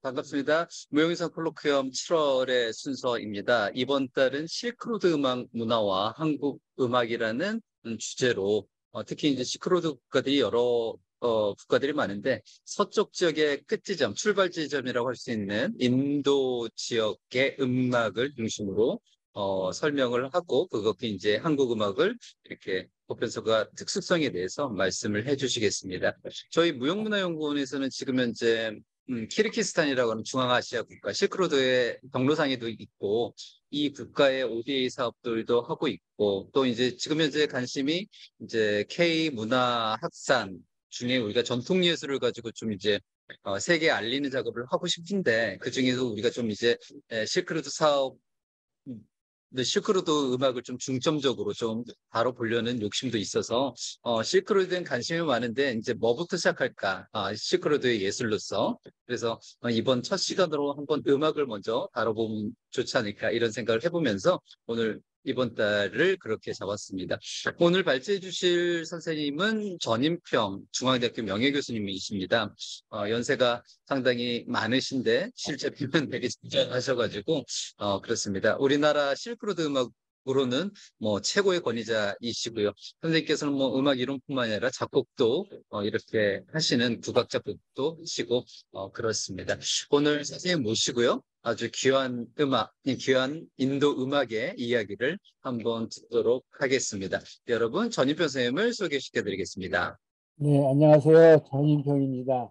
반갑습니다. 무용인상 콜로퀴엄 7월의 순서입니다. 이번 달은 실크로드 음악 문화와 한국 음악이라는 주제로 특히 이제 실크로드 국가들이 여러 국가들이 많은데 서쪽 지역의 끝지점, 출발 지점이라고 할 수 있는 인도 지역의 음악을 중심으로 설명을 하고 그것이 이제 한국 음악을 이렇게 보편서가 특수성에 대해서 말씀을 해주시겠습니다. 저희 무용문화연구원에서는 지금 현재 키르기스탄이라고 하는 중앙아시아 국가, 실크로드의 경로상에도 있고, 이 국가의 ODA 사업들도 하고 있고, 또 이제 지금 현재 관심이 이제 K 문화 확산 중에 우리가 전통 예술을 가지고 좀 이제 세계에 알리는 작업을 하고 싶은데, 그 중에서 우리가 좀 이제 실크로드 사업 근데 실크로드 음악을 좀 중점적으로 좀 다뤄보려는 욕심도 있어서 실크로드엔 관심이 많은데 이제 뭐부터 시작할까? 실크로드의 예술로서 그래서 이번 첫 시간으로 한번 음악을 먼저 다뤄보면 좋지 않을까 이런 생각을 해보면서 오늘 이번 달을 그렇게 잡았습니다. 오늘 발제해 주실 선생님은 전인평 중앙대학교 명예교수님이십니다. 연세가 상당히 많으신데 실제 비면 되게 진지하셔가지고 그렇습니다. 우리나라 실크로드 음악으로는 뭐 최고의 권위자이시고요. 선생님께서는 뭐 음악 이론뿐만 아니라 작곡도 이렇게 하시는 국악 작곡도 하시고 그렇습니다. 오늘 선생님 모시고요. 아주 귀한 음악, 귀한 인도 음악의 이야기를 한번 듣도록 하겠습니다. 여러분, 전인평 선생님을 소개시켜드리겠습니다. 네, 안녕하세요. 전인평입니다.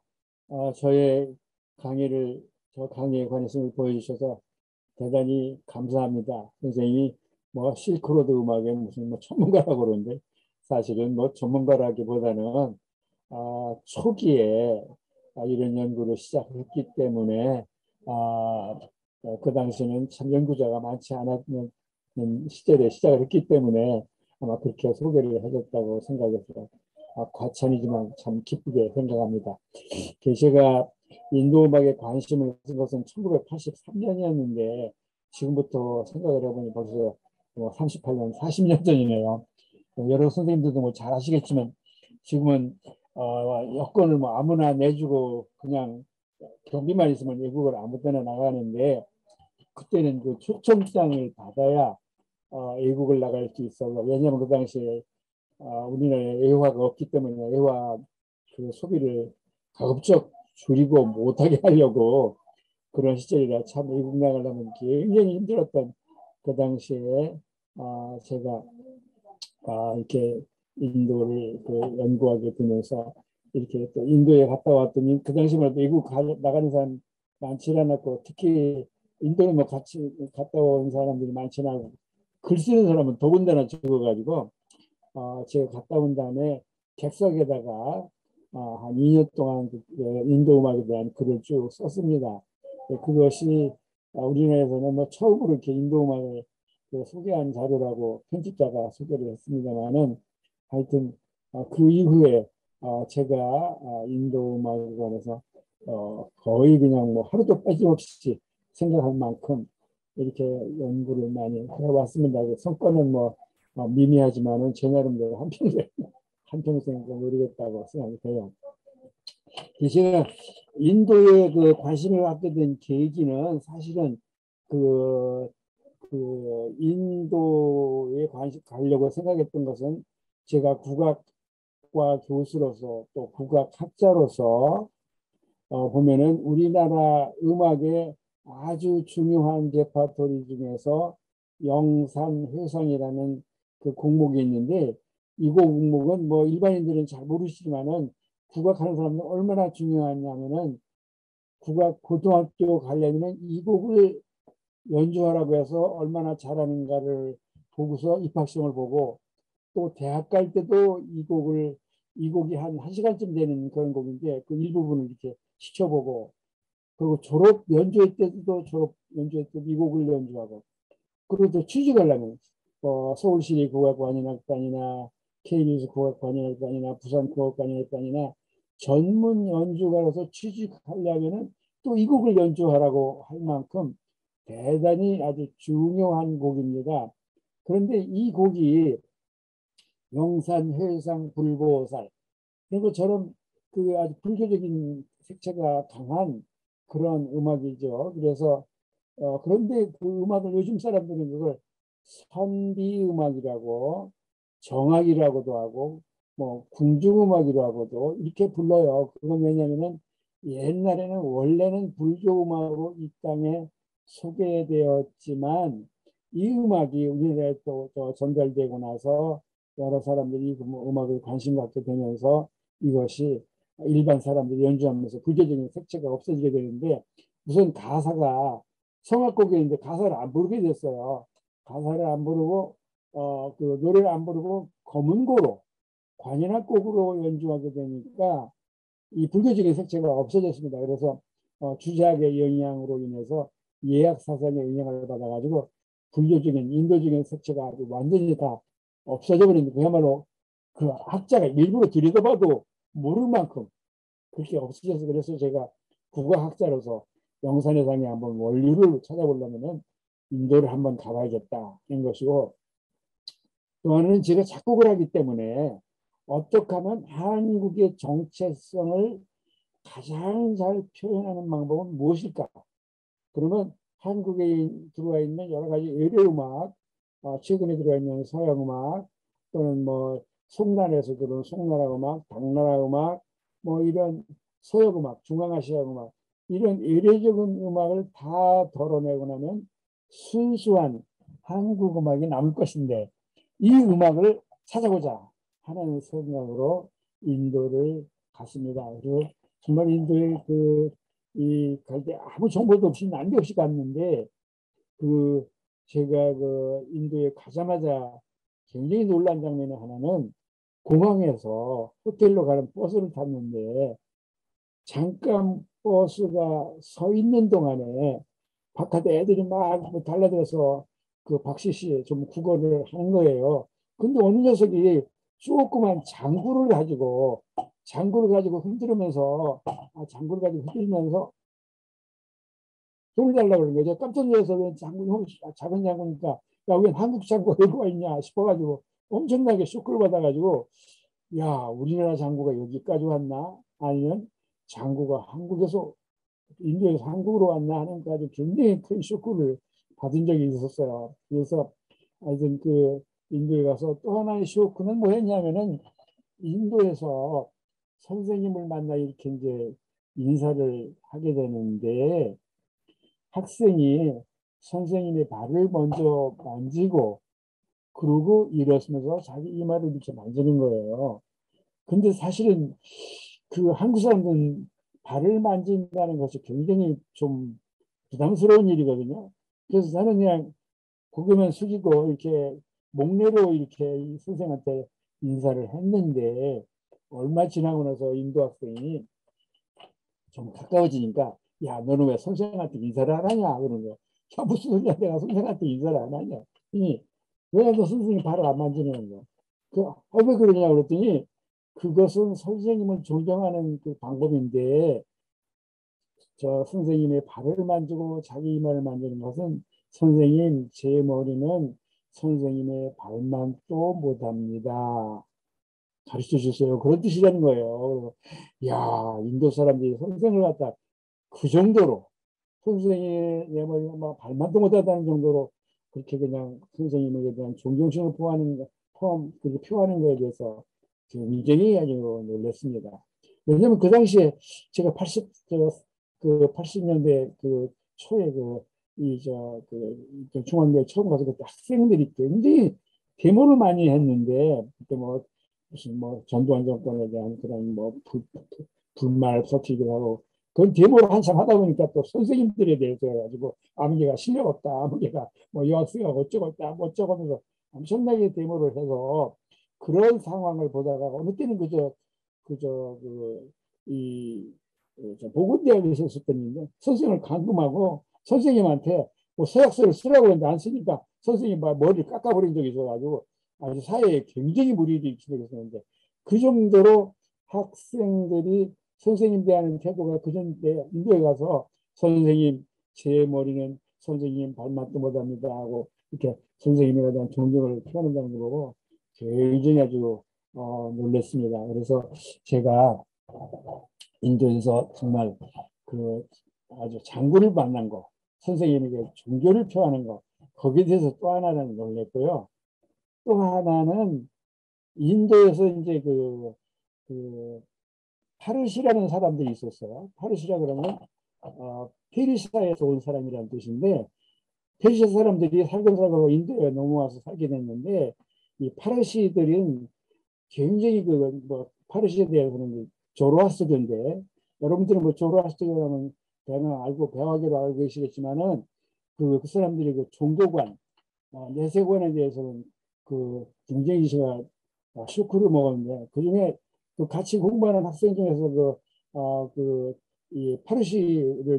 저 강의에 관심을 보여주셔서 대단히 감사합니다. 선생님이 뭐 실크로드 음악의 무슨 뭐 전문가라고 그러는데 사실은 뭐 전문가라기보다는 초기에 이런 연구를 시작했기 때문에 그 당시에는 참 연구자가 많지 않았는 시절에 시작을 했기 때문에 아마 그렇게 소개를 해줬다고 생각해서 과찬이지만 참 기쁘게 생각합니다. 제가 인도 음악에 관심을 가진 것은 1983년이었는데 지금부터 생각을 해보니 벌써 38년, 40년 전이네요. 여러 선생님들도 뭐 잘 아시겠지만 지금은 여권을 뭐 아무나 내주고 그냥 경비만 있으면 외국을 아무 때나 나가는데 그때는 그 초청장을 받아야 외국을 나갈 수 있어서 왜냐하면 그 당시에 우리나라에 애화가 없기 때문에 애화 그 소비를 가급적 줄이고 못하게 하려고 그런 시절이라 참 외국 나가려면 굉장히 힘들었던 그 당시에 제가 이렇게 인도를 그 연구하게 되면서 이렇게 또 인도에 갔다 왔더니 그 당시만 해도 외국 나가는 사람 많지 않았고 특히 인도에 뭐 같이 갔다 온 사람들이 많지 않고 글 쓰는 사람은 더군다나 적어가지고 제가 갔다 온 다음에 객석에다가 한 2년 동안 인도 음악에 대한 글을 쭉 썼습니다. 그것이 우리나라에서는 뭐 처음으로 이렇게 인도 음악을 소개한 자료라고 편집자가 소개를 했습니다만은 하여튼 그 이후에 제가 인도 음악에 관해서 거의 그냥 뭐 하루도 빠짐없이 생각할 만큼 이렇게 연구를 많이 해왔습니다. 성과는 뭐 미미하지만은 제 나름대로 한평생 노리겠다고 생각이 돼요. 제가 인도에 그 관심을 갖게 된 계기는 사실은 그 인도에 가려고 생각했던 것은 제가 국악과 교수로서 또 국악학자로서 보면은 우리나라 음악의 아주 중요한 레파토리 중에서 영산회상이라는 그 곡목이 있는데 이 곡목은 뭐 일반인들은 잘 모르시지만은 국악하는 사람들은 얼마나 중요하냐면은 국악 고등학교 가려면 이 곡을 연주하라고 해서 얼마나 잘하는가를 보고서 입학시험을 보고 또 대학 갈 때도 이 곡이 한 1시간쯤 되는 그런 곡인데 그 일부분을 이렇게 시켜보고 그리고 졸업 연주회 때도 이 곡을 연주하고 그리고 또 취직하려면 서울시립 국악관현악단이나 KBS 국악관현악단이나 부산 국악관현악단이나 전문 연주가로서 취직하려면은 또 이 곡을 연주하라고 할 만큼 대단히 아주 중요한 곡입니다. 그런데 이 곡이 영산, 회상, 불보살 그리고 저런 그 아주 불교적인 색채가 강한 그런 음악이죠. 그래서 그런데 그 음악을 요즘 사람들은 그걸 선비 음악이라고 정악이라고도 하고 뭐 궁중음악이라고도 이렇게 불러요. 그건 왜냐하면은 옛날에는 원래는 불교 음악으로 이 땅에 소개되었지만 이 음악이 우리나라에 또 전달되고 나서 여러 사람들이 그 음악을 관심 갖게 되면서 이것이 일반 사람들이 연주하면서 불교적인 색채가 없어지게 되는데 우선 가사가 성악곡인데 가사를 안 부르게 됐어요. 가사를 안 부르고 그 노래를 안 부르고 검은고로 관현악곡으로 연주하게 되니까 이 불교적인 색채가 없어졌습니다. 그래서 주작의 영향으로 인해서 예약 사상의 영향을 받아가지고 불교적인 인도적인 색채가 아주 완전히 다 없어져 버리는 그야말로 그 학자가 일부러 들여다봐도 모를 만큼 그렇게 없어져서 그래서 제가 국어학자로서 영산회상에 한번 원류를 찾아보려면은 인도를 한번 가봐야겠다 이런 것이고 또 하나는 제가 작곡을 하기 때문에 어떻게 하면 한국의 정체성을 가장 잘 표현하는 방법은 무엇일까? 그러면 한국에 들어와 있는 여러 가지 의뢰음악, 최근에 들어와 있는 서양음악 또는 뭐 송나라에서 들어온 송나라 음악, 당나라 음악, 뭐 이런 서역음악, 중앙아시아 음악 이런 의례적인 음악을 다 덜어내고 나면 순수한 한국 음악이 남을 것인데 이 음악을 찾아보자 하는 생각으로 인도를 갔습니다. 그리고 정말 인도에 이 갈 때 아무 정보도 없이 난데없이 갔는데 그 제가 그 인도에 가자마자 굉장히 놀란 장면의 하나는 공항에서 호텔로 가는 버스를 탔는데 잠깐 버스가 서 있는 동안에 바깥에 애들이 막뭐 달라들어서 그 박씨 좀 국어를 하는 거예요. 근데 어느 녀석이 조그만 장구를 가지고 흔들면서 장구를 가지고 흔들면서 돈을 달라고 그러는 거죠. 깜짝 놀라서 왜 장군, 작은 장군이니까, 야, 왜 한국 장구가 여기 와 있냐 싶어가지고 엄청나게 쇼크를 받아가지고, 야, 우리나라 장구가 여기까지 왔나? 아니면 장구가 한국에서, 인도에서 한국으로 왔나 하는 까지 굉장히 큰 쇼크를 받은 적이 있었어요. 그래서 하여튼 그 인도에 가서 또 하나의 쇼크는 뭐였냐면은 인도에서 선생님을 만나 이렇게 이제 인사를 하게 되는데 학생이 선생님의 발을 먼저 만지고 그러고 일어서면서 자기 이마를 이렇게 만지는 거예요. 근데 사실은 그 한국 사람들은 발을 만진다는 것이 굉장히 좀 부담스러운 일이거든요. 그래서 저는 그냥 고개만 숙이고 이렇게 목례로 이렇게 선생한테 인사를 했는데 얼마 지나고 나서 인도 학생이 좀 가까워지니까 야 너는 왜 선생한테 인사를 안 하냐 그러는 거야. 야 무슨 소리야 내가 선생한테 인사를 안 하냐. 왜너 선생님 발을 안 만지는 거야. 왜 그러냐 그랬더니 그것은 선생님을 존경하는 그 방법인데 저 선생님의 발을 만지고 자기 이마를 만지는 것은 선생님 제 머리는 선생님의 발만도 못합니다. 가르쳐 주세요. 그런 뜻이라는 거예요. 야 인도 사람들이 선생을 갖다 그 정도로 선생이 내 머리 막 발만도 못하다는 정도로 그렇게 그냥 선생님에 대한 존경심을 그렇게 표하는 거에 대해서 굉장히 아주 놀랐습니다. 왜냐면 그 당시에 제가 80년대 그 초에 중앙대 처음 가서 그때 학생들이 굉장히 데모를 많이 했는데 그때 뭐 무슨 뭐 전두환 정권에 대한 그런 뭐 불만을 터뜨리기도 하고 그건 데모를 한참 하다 보니까 또 선생님들에 대해서 해가지고 아무개가 실력 없다, 아무개가 뭐 여학생가 어쩌고 있다, 뭐 어쩌고 하면서 엄청나게 데모를 해서 그런 상황을 보다가 어느 때는 이 보건대학에서 있었던 선생님을 감금하고 선생님한테 뭐 서약서를 쓰라고 했는데 안 쓰니까 선생님 머리를 깎아버린 적이 있어가지고 아주 사회에 굉장히 무리를 일으키고 있었는데 그 정도로 학생들이 선생님 대하는 태도가 그전에 인도에 가서 선생님 제 머리는 선생님 발맛도 못합니다 하고 이렇게 선생님에 대한 존경을 표현한다는 거 보고 굉장히 아주 놀랐습니다. 그래서 제가 인도에서 정말 그 아주 장구를 만난 거, 선생님에게 종교를 표하는 거, 거기에 대해서 또 하나는 놀랬고요. 또 하나는 인도에서 이제 그 파르시라는 사람들이 있었어요. 파르시라 그러면 페르시아에서 온 사람이라는 뜻인데, 페르시아 사람들이 살금살금 인도에 넘어와서 살게 됐는데, 이 파르시들은 굉장히 뭐 파르시에 대해서는 조로아스터교인데, 여러분들은 뭐 조로아스터교라면 대강 알고 배화계로 알고 계시겠지만은 그 사람들이 그 종교관, 내세관에 대해서는 굉장히 제가 쇼크를 먹었는데, 그중에 그 같이 공부하는 학생 중에서 이 파르시를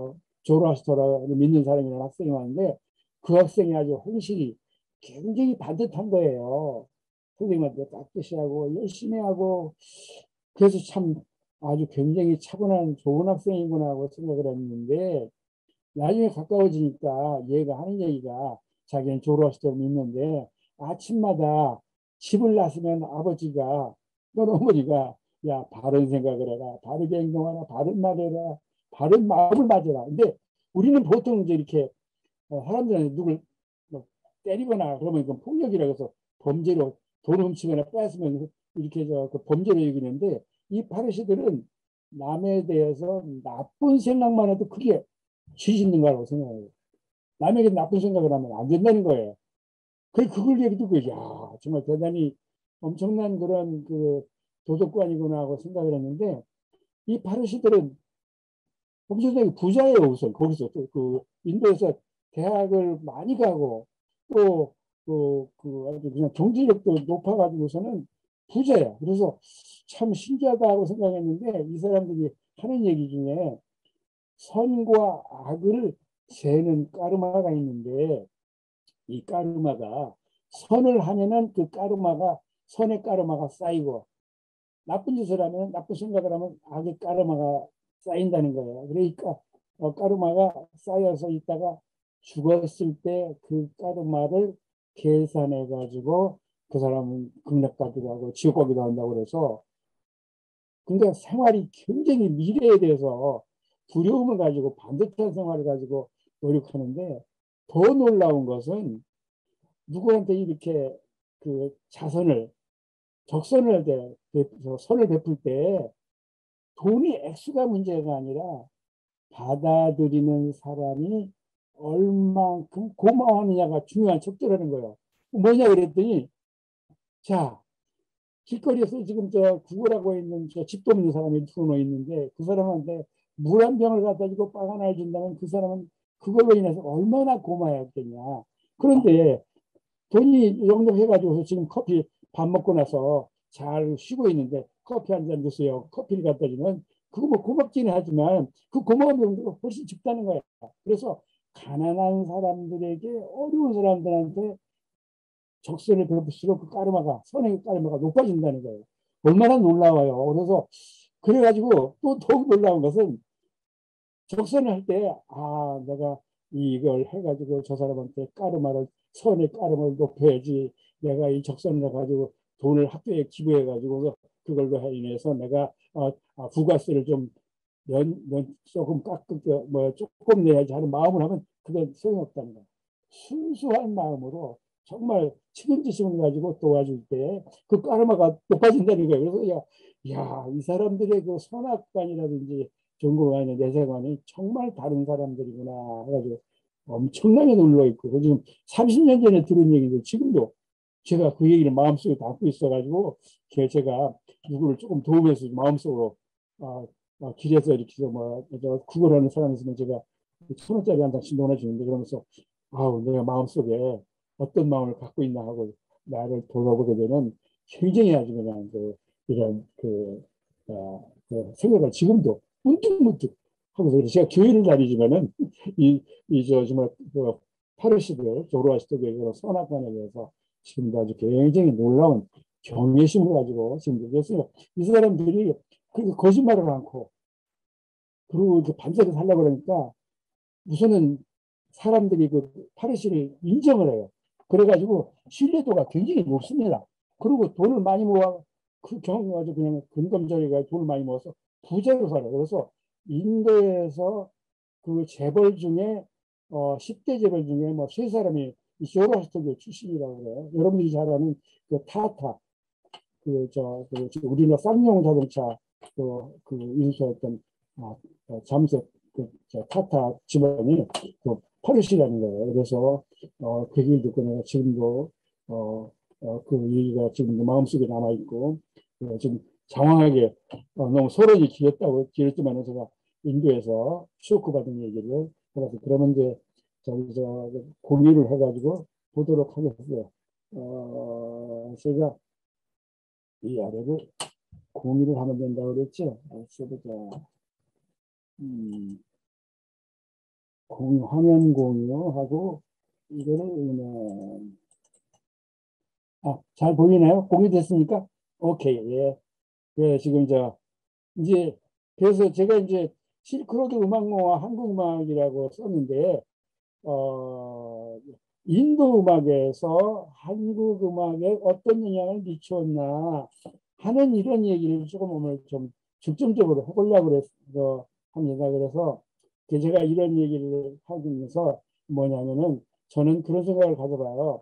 조로아스터를 믿는 사람이라는 학생이 왔는데, 그 학생이 아주 헌신이 굉장히 반듯한 거예요. 선생님한테 깍듯이 하고 열심히 하고, 그래서 참 아주 굉장히 차분한 좋은 학생이구나 하고 생각을 했는데, 나중에 가까워지니까 얘가 하는 얘기가, 자기는 조로아스터를 믿는데 아침마다 집을 나서면 아버지가, 넌 어머니가, 야 바른 생각을 해라, 바르게 행동하라, 바른 말 해라, 바른 마음을 가져라. 근데 우리는 보통 이제 이렇게 사람들한테 누굴 뭐 때리거나 그러면 이건 폭력이라고 해서 범죄로, 돈 훔치거나 뺏으면 이렇게 그 범죄로 여기는데, 이 파르시들은 남에 대해서 나쁜 생각만 해도 그게 죄 짓는 거라고 생각해요. 남에게 나쁜 생각을 하면 안 된다는 거예요. 그걸 얘기 듣고, 야, 정말 대단히 엄청난 그런 도덕관이구나 하고 생각을 했는데, 이 파르시들은 엄청나게 부자예요. 우선 거기서 또 인도에서 대학을 많이 가고, 또 아주 그냥 경제력도 높아가지고서는 부자야. 그래서 참 신기하다 하고 생각했는데, 이 사람들이 하는 얘기 중에 선과 악을 세는 까르마가 있는데, 이 까르마가, 선을 하면은 그 까르마가, 선의 까르마가 쌓이고, 나쁜 짓을 하면, 나쁜 생각을 하면 악의 까르마가 쌓인다는 거예요. 그러니까 까르마가 쌓여서 있다가 죽었을 때 그 까르마를 계산해 가지고 그 사람은 극락 가기도 하고 지옥 가기도 한다고 그래서, 근데 생활이 굉장히 미래에 대해서 두려움을 가지고 반듯한 생활을 가지고 노력하는데, 더 놀라운 것은 누구한테 이렇게 자선을, 적선을 할 때, 선을 베풀 때 돈이 액수가 문제가 아니라 받아들이는 사람이 얼만큼 고마워하느냐가 중요한 척도라는 거예요. 뭐냐 그랬더니, 자, 길거리에서 지금 구걸하고 있는 집도 없는 사람이 들어놓 있는데, 그 사람한테 물 한 병을 갖다 주고 빵 하나 준다면 그 사람은 그걸로 인해서 얼마나 고마워했겠냐. 그런데 돈이 이 정도 해가지고 지금 커피 밥 먹고 나서 잘 쉬고 있는데 커피 한 잔 주세요, 커피를 갖다 주면 그거 뭐 고맙지는 하지만 그 고마운 정도가 훨씬 적다는 거야. 그래서 가난한 사람들에게, 어려운 사람들한테 적선을 베풀수록 그 까르마가, 선행의 까르마가 높아진다는 거예요. 얼마나 놀라워요. 그래서 그래가지고 또 더욱 놀라운 것은, 적선을 할 때, 아, 내가 이걸 해가지고 저 사람한테 까르마를, 선의 까르마를 높여야지. 내가 이 적선을 해가지고 돈을 학교에 기부해가지고 그걸로 인해서 내가 부가세를 좀 조금 뭐 조금 내야지 하는 마음을 하면 그건 소용없다는 거야. 순수한 마음으로 정말 책임지심을 가지고 도와줄 때 그 까르마가 높아진다는 거예요. 그래서 야, 이 사람들의 그 선악관이라든지 전공관의 내세관이 정말 다른 사람들이구나 해가지고 엄청나게 놀러 있고, 그 지금 30년 전에 들은 얘기인데 지금도 제가 그 얘기를 마음속에 담고 있어가지고, 제가 누구를 조금 도움해서 마음속으로 길에서 이렇게 뭐 구걸하는 사람이 있으면 제가 1,000원짜리 한 장씩 넣어주는데, 그러면서 아우, 내가 마음속에 어떤 마음을 갖고 있나 하고 나를 돌아보게 되는, 굉장히 아주 그냥 이런 생각을 지금도 문득문득 하고서, 그래서 제가 교회를 다니지만은 정말 파르시들, 조로아스터교의 그런 선악관에 대해서 지금도 아주 굉장히 놀라운 경외심을 가지고 지금 그랬어요. 이 사람들이 그렇게 거짓말을 않고, 그리고 이렇게 밤새서 살려고 그러니까 우선은 사람들이 그 파르시를 인정을 해요. 그래가지고 신뢰도가 굉장히 높습니다. 그리고 돈을 많이 모아, 그 경우 가지고 그냥 근검절이가 돈을 많이 모아서 부자로 살아요. 그래서 인도에서 그 재벌 중에 10대 재벌 중에 뭐 세 사람이 이 조로아스터교 출신이라고 그래요. 여러분들이 잘 아는 그 타타, 우리나라 쌍용 자동차 그 인수했던 잠재 타타 집안이 그 파리시라는 거예요. 그래서 그 얘기를 듣고 내가 지금도 그 얘기가 지금도 마음속에 남아 있고 지금 장황하게 너무 소론이 길었지만 제가 인도에서 쇼크 받은 얘기를 그래서 그러면 이제 공유를 해가지고 보도록 하겠어요. 제가 이 아래를 공유를 하면 된다고 그랬죠. 써보자. 화면 공유하고 이거를 잘 보이나요? 공유됐습니까? 오케이. 예. 네, 지금 이제 그래서 제가 이제 실크로드 음악모와 한국 음악이라고 썼는데 인도 음악에서 한국 음악에 어떤 영향을 미쳤나 하는 이런 얘기를 조금 오늘 좀 중점적으로 해보려고 그래서 합니다. 그래서 제가 이런 얘기를 하면서 뭐냐면은 저는 그런 생각을 가져봐요.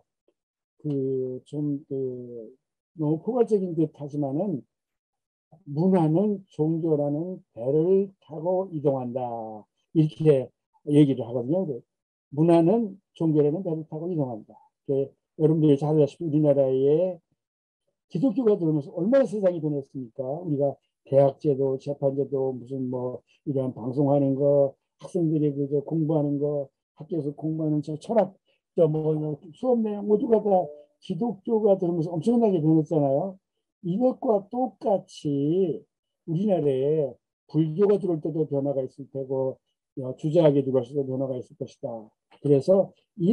너무 포괄적인 듯 하지만은 문화는 종교라는 배를 타고 이동한다. 이렇게 얘기를 하거든요. 문화는 종교라는 배를 타고 이동한다. 여러분들이 잘 아시다시피 우리나라에 기독교가 들어오면서 얼마나 세상이 변했습니까? 우리가 대학제도, 재판제도, 무슨 뭐 이런 방송하는 거, 학생들이 그저 공부하는 거, 학교에서 공부하는 철학, 수업 내용 모두가 다 기독교가 들어오면서 엄청나게 변했잖아요. 이것과 똑같이 우리나라에 불교가 들어올 때도 변화가 있을 테고, 주자하게 들어왔을 때도 변화가 있을 것이다. 그래서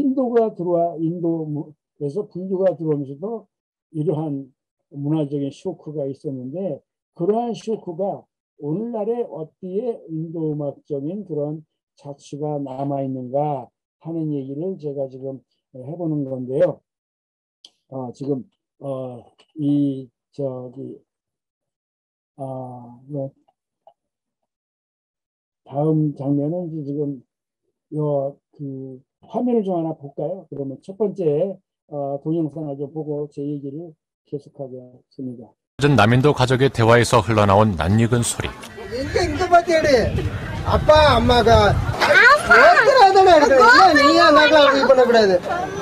인도에서 불교가 들어오면서도 이러한 문화적인 쇼크가 있었는데 그러한 쇼크가 오늘날에 어디에 인도 음악적인 그런 자취가 남아있는가 하는 얘기를 제가 지금 해보는 건데요. 지금 뭐 다음 장면은 지금 화면을 좀 하나 볼까요? 그러면 첫 번째 동영상을 좀 보고 제 얘기를 계속하겠습니다. 남인도 가족의 대화에서 흘러나온 낯익은 소리. 아빠, 엄마가 நீயா நகல் இது பண்ணக்கூடாது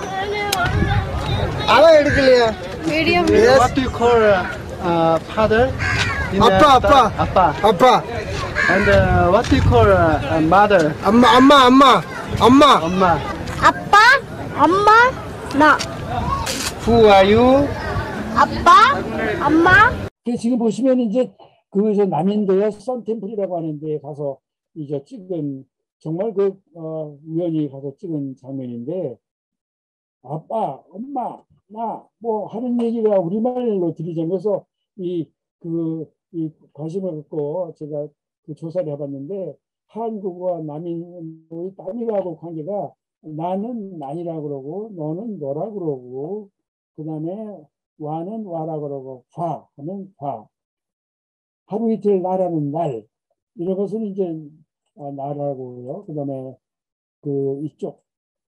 அவன் எடுக்கலையா What do you call father? அப்பா And what do you call mother? அம்மா 아빠, 엄마, 나. Who are you? 아빠, 엄마. 지금 보시면 이제 남인도의 선템플이라고 하는데 가서 이제 찍은 정말 우연히 가서 찍은 장면인데 아빠, 엄마, 나 뭐 하는 얘기가 우리말로 들리자면서 이 관심을 갖고 제가 조사를 해봤는데 한국어와 남인도의 남이라고 관계가 나는 난이라고 그러고 너는 너라고 그러고 그다음에 와는 와라 그러고 화 하면 화 하루 이틀 나라는 날 이런 것은 이제 나라고요. 그다음에 이쪽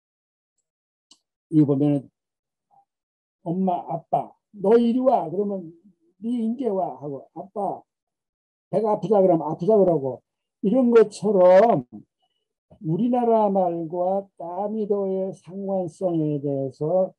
이거 보면은 엄마 아빠 너 이리 와 그러면 네 인제 와 하고 아빠 배가 아프다 그러면 아프다 그러고 이런 것처럼 우리나라 말과 따미도의 상관성에 대해서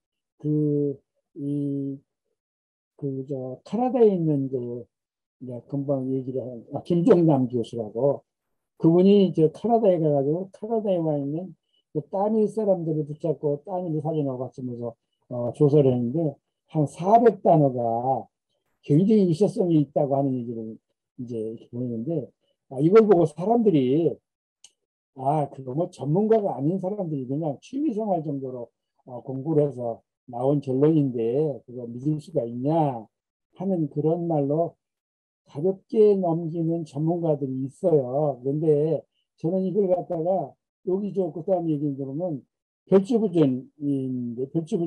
캐나다에 있는 금방 얘기를 한 김정남 교수라고 그분이 이제 캐나다에 가가지고 캐나다에 와 있는 따미 사람들을 붙잡고 따미를 사진하고 같으면서 조사를 했는데 한 400단어가 굉장히 유사성이 있다고 하는 얘기를 이제 이렇게 보이는데 이걸 보고 사람들이 그거 뭐 전문가가 아닌 사람들이 그냥 취미생활 정도로 공부를 해서 나온 결론인데 그거 믿을 수가 있냐 하는 그런 말로 가볍게 넘기는 전문가들이 있어요. 그런데 저는 이걸 갖다가 여기저기 그 다음 얘기를 들으면 별주부전인데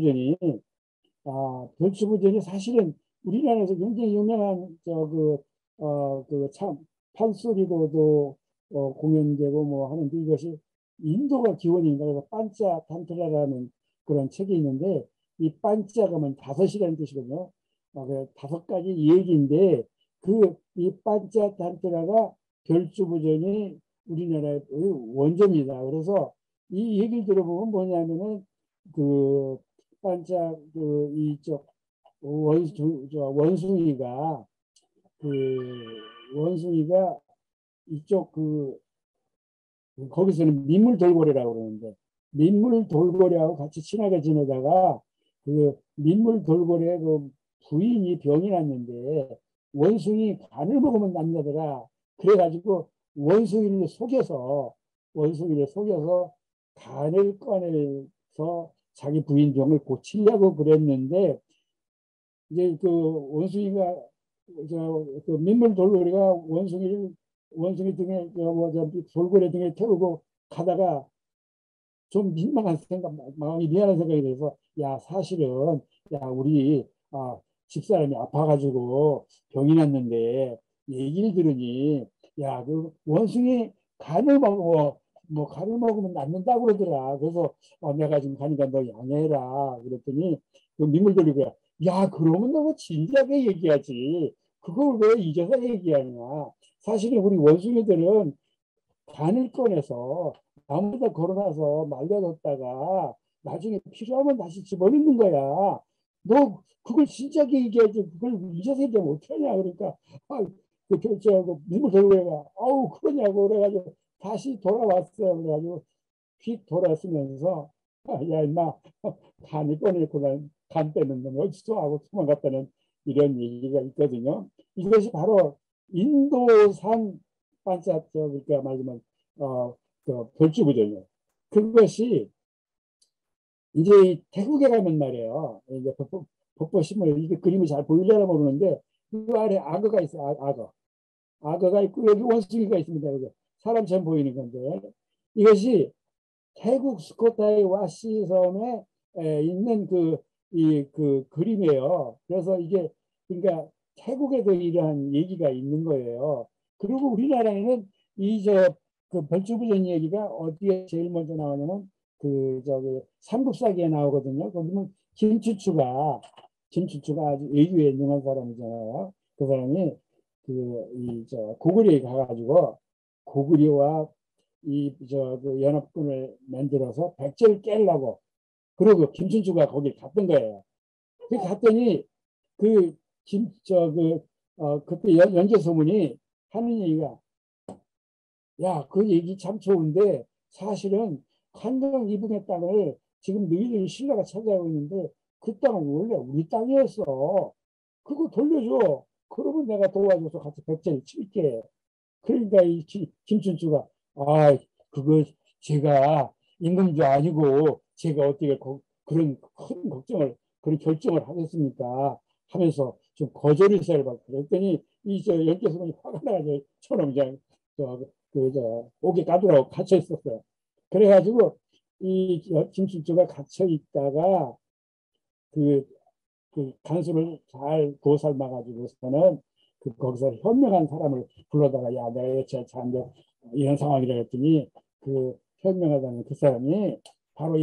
별주부전이 사실은 우리나라에서 굉장히 유명한 참 판소리로도 공연되고 뭐 하는데 이것이 인도가 기원인가. 그래서 판자 탄트라라는 그런 책이 있는데, 이 판자가 면 다섯이라는 뜻이거든요. 그 다섯 가지 얘기인데, 이 판자 탄트라가 별주부전이 우리나라의 원조입니다. 그래서 이 얘기를 들어보면 뭐냐면은 그 판자 이쪽 원숭이가 원숭이가 이쪽 거기서는 민물 돌고래라고 그러는데, 민물 돌고래하고 같이 친하게 지내다가 그 민물 돌고래 그 부인이 병이 났는데 원숭이 간을 먹으면 낫다더라. 그래가지고 원숭이를 속여서 간을 꺼내서 자기 부인 병을 고치려고 그랬는데, 이제 그 원숭이가 그 민물 돌고래가 원숭이 등에 돌고래 등에 태우고 가다가 좀 민망한 생각, 마음이 미안한 생각이 들어서, 야 사실은 우리 집사람이 아파가지고 병이 났는데 얘기를 들으니 그 원숭이 간을 간을 먹으면 낫는다고 그러더라. 그래서 내가 지금 가니까 너 양해해라 그랬더니 그 민물 돌고래가, 야 그러면 너무 진지하게 얘기하지, 그걸 왜 이제서 얘기하냐. 사실은 우리 원숭이들은 간을 꺼내서 나무에다 걸어놔서 말려뒀다가 나중에 필요하면 다시 집어넣는 거야. 너 그걸 진지하게 얘기하지 그걸 이제서 얘기하면 어떡하냐. 그러니까 민물 돌고래가 아우 그러냐고 그래가지고 다시 돌아왔어요. 그래가지고 휙 돌아서면서 야 임마 간을 꺼냈구나, 간 빼는 놈 어디서 하고 도망갔다는 이런 얘기가 있거든요. 이것이 바로 인도산 반짝 그러니까 말하자면 별주부전이에요. 그것이 이제 태국에 가면 말이에요. 이제 법보신문 이게 그림이 잘 보이려나 모르는데 그 아래 악어가 있어요. 악어가 있고 여기 원숭이가 있습니다. 여기 사람처럼 보이는 건데, 이것이 태국 스코타의 와시 섬에 있는 그 그림이에요. 그래서 이게 그러니까 태국에도 이러한 얘기가 있는 거예요. 그리고 우리나라에는 그 별주부전 얘기가 어디에 제일 먼저 나오냐면 삼국사기에 나오거든요. 거기는 김추추가 아주 외교에 능한 사람이잖아요. 그 사람이 고구려에 가가지고 고구려와 그 연합군을 만들어서 백제를 깨려고, 그리고 김춘추가 거기 갔던 거예요. 그 갔더니 그때 연개소문이 하는 얘기가, 야, 그 얘기 참 좋은데 사실은 한강 이북의 땅을 지금 너희들이 신라가 차지하고 있는데 그 땅은 원래 우리 땅이었어. 그거 돌려줘. 그러면 내가 도와줘서 같이 백제를 칠게. 그러니까 이 김춘추가 그거 제가 임금도 아니고 제가 어떻게 그런 큰 그런 결정을 하겠습니까 하면서 좀 거절을 해봐. 그랬더니 연개소문이 화가 나가지고 저놈 옥에 가두라고 갇혀 있었어요. 그래가지고 이 김춘추가 갇혀 있다가 그 간수를 잘 도살마가지고서는 거기서 현명한 사람을 불러다가 야 내가 참 이런 상황이라 했더니 그 현명하다는 그 사람이 바로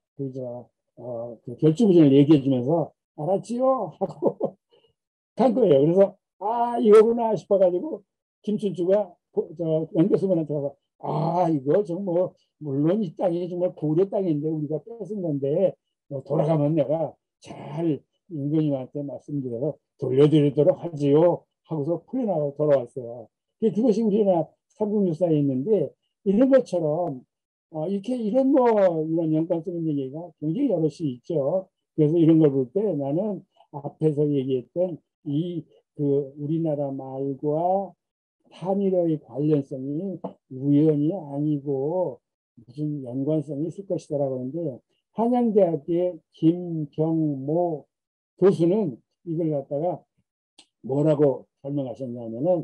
그 별주부전을 얘기해 주면서 알았지요 하고 간 거예요. 그래서 이거구나 싶어가지고 김춘추가 연개소문한테 가서 이거 정말 물론 이 땅이 정말 고려 땅인데 우리가 뺏은 건데 돌아가면 내가 잘 임금님한테 말씀드려서 돌려드리도록 하지요 하고서 풀려나고 돌아왔어요. 그것이 우리나라 삼국유사에 있는데, 이런 것처럼 이렇게 이런 연관성인 얘기가 굉장히 여럿이 있죠. 그래서 이런 걸 볼 때 나는 앞에서 얘기했던 우리나라 말과 한일의 관련성이 우연이 아니고 무슨 연관성이 있을 것이다라고 하는데, 한양대학의 김경모 교수는 이걸 갖다가 뭐라고 설명하셨냐면은,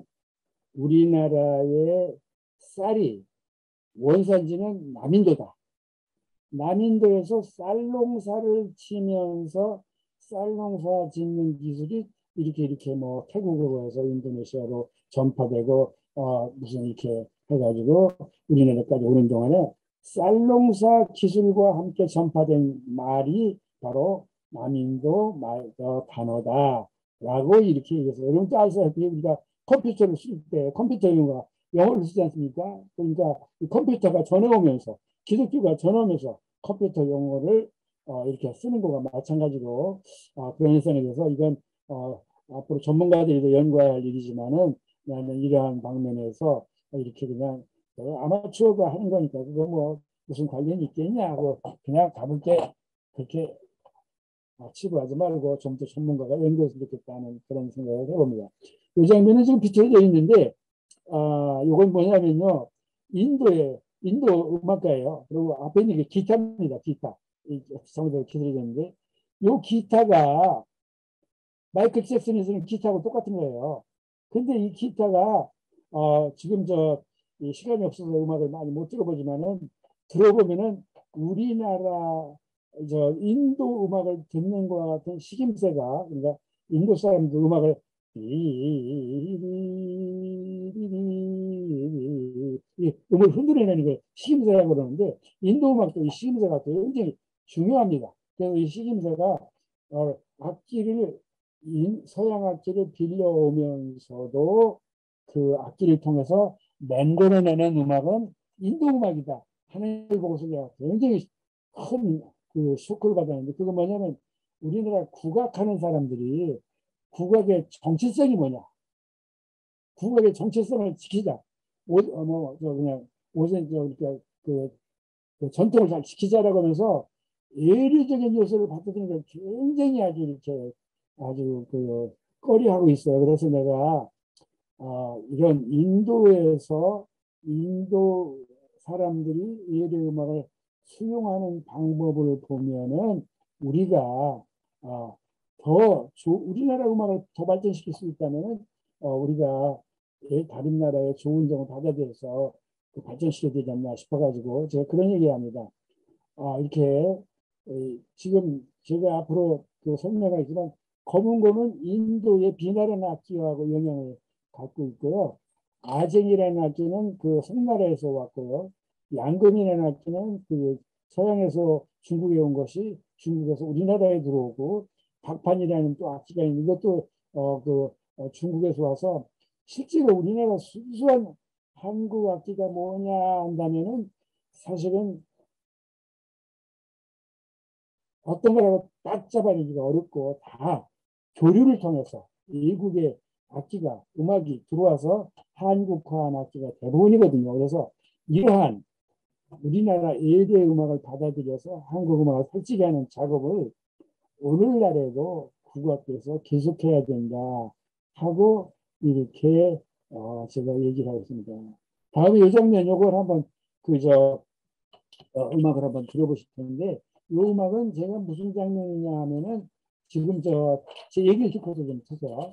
우리나라의 쌀이 원산지는 남인도다. 남인도에서 쌀농사를 지면서 쌀농사 짓는 기술이 이렇게 태국으로 해서 인도네시아로 전파되고 무슨 이렇게 해가지고 우리나라까지 오는 동안에 쌀농사 기술과 함께 전파된 말이 바로 남인도 단어다라고 이렇게 얘기해서 여러분 따라서 우리가 컴퓨터를 쓸 때 컴퓨터 용어가 영어를 쓰지 않습니까? 그러니까 이 컴퓨터가 전해오면서 기독교가 전해오면서 컴퓨터 용어를 이렇게 쓰는 거가 마찬가지로 그런 현상에 대해서 이건 앞으로 전문가들이 연구해야 할 일이지만은 나는 이러한 방면에서 이렇게 그냥 아마추어가 하는 거니까 그거 뭐 무슨 관련이 있겠냐 하고 그냥 가볼 때 그렇게 치부하지 말고 좀 더 전문가가 연구했으면 좋겠다는 그런 생각을 해봅니다. 이 장면은 지금 비춰져 있는데 이건 뭐냐면요, 인도 음악가예요. 그리고 앞에 있는 게 기타입니다. 기타. 상대로 기술이었는데 이 기타가 마이클 잭슨에서는 기타하고 똑같은 거예요. 근데 이 기타가 지금 이 시간이 없어서 음악을 많이 못 들어보지만은 들어보면은 우리나라 인도 음악을 듣는 것 같은 식임새가, 그러니까 인도 사람들 음악을 이 음을 흔들어내는 걸 식임새라고 그러는데 인도 음악도 이 식임새가 굉장히 중요합니다. 그래서 이 식임새가 악기를 서양 악기를 빌려오면서도 그 악기를 통해서 만들어내는 음악은 인도 음악이다 하는 걸 보고서 제가 굉장히 큰 그 쇼크를 받았는데, 그거 뭐냐면 우리나라 국악하는 사람들이 국악의 정체성이 뭐냐, 국악의 정체성을 지키자, 그냥 오전 그 전통을 잘 지키자라고 하면서 예리적인 요소를 받아들이는 걸 굉장히 아주 꺼려하고 있어요. 그래서 내가 이런 인도에서 인도 사람들이 예리 음악을 수용하는 방법을 보면은 우리가 우리나라 음악을 더 발전시킬 수 있다면 우리가 다른 나라의 좋은 점을 받아들여서 발전시켜야 되지 않나 싶어가지고 제가 그런 얘기합니다. 이렇게 지금 제가 앞으로 설명하지만 검은곰은 인도의 비나른 악기하고 영향을 갖고 있고요. 아쟁이라는 악기는 송나라에서 왔고요. 양금이라는 악기는 서양에서 중국에 온 것이 중국에서 우리나라에 들어오고, 박판이라는 또 악기가 있는 이것도 중국에서 와서 실제로 우리나라 순수한 한국 악기가 뭐냐 한다면은 사실은 어떤 거라고 딱 잡아내기가 어렵고 다 교류를 통해서 외국의 악기가 음악이 들어와서 한국화한 악기가 대부분이거든요. 그래서 이러한 우리나라 예대 음악을 받아들여서 한국 음악을 설치게 하는 작업을 오늘날에도 국악에서 계속해야 된다 하고 이렇게 제가 얘기를 하고 있습니다. 다음에 이 장면 요걸 한번 음악을 한번 들어보실 텐데, 이 음악은 제가 무슨 장면이냐 하면은 지금 제 얘기를 듣고서 좀 쳐서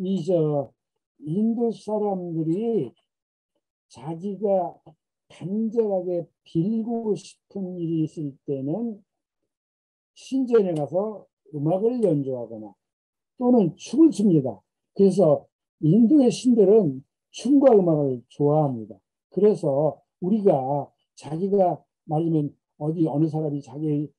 인도 사람들이 자기가 간절하게 빌고 싶은 일이 있을 때는 신전에 가서 음악을 연주하거나 또는 춤을 춥니다. 그래서 인도의 신들은 춤과 음악을 좋아합니다. 그래서 우리가 자기가 말하면 어느 사람이 자기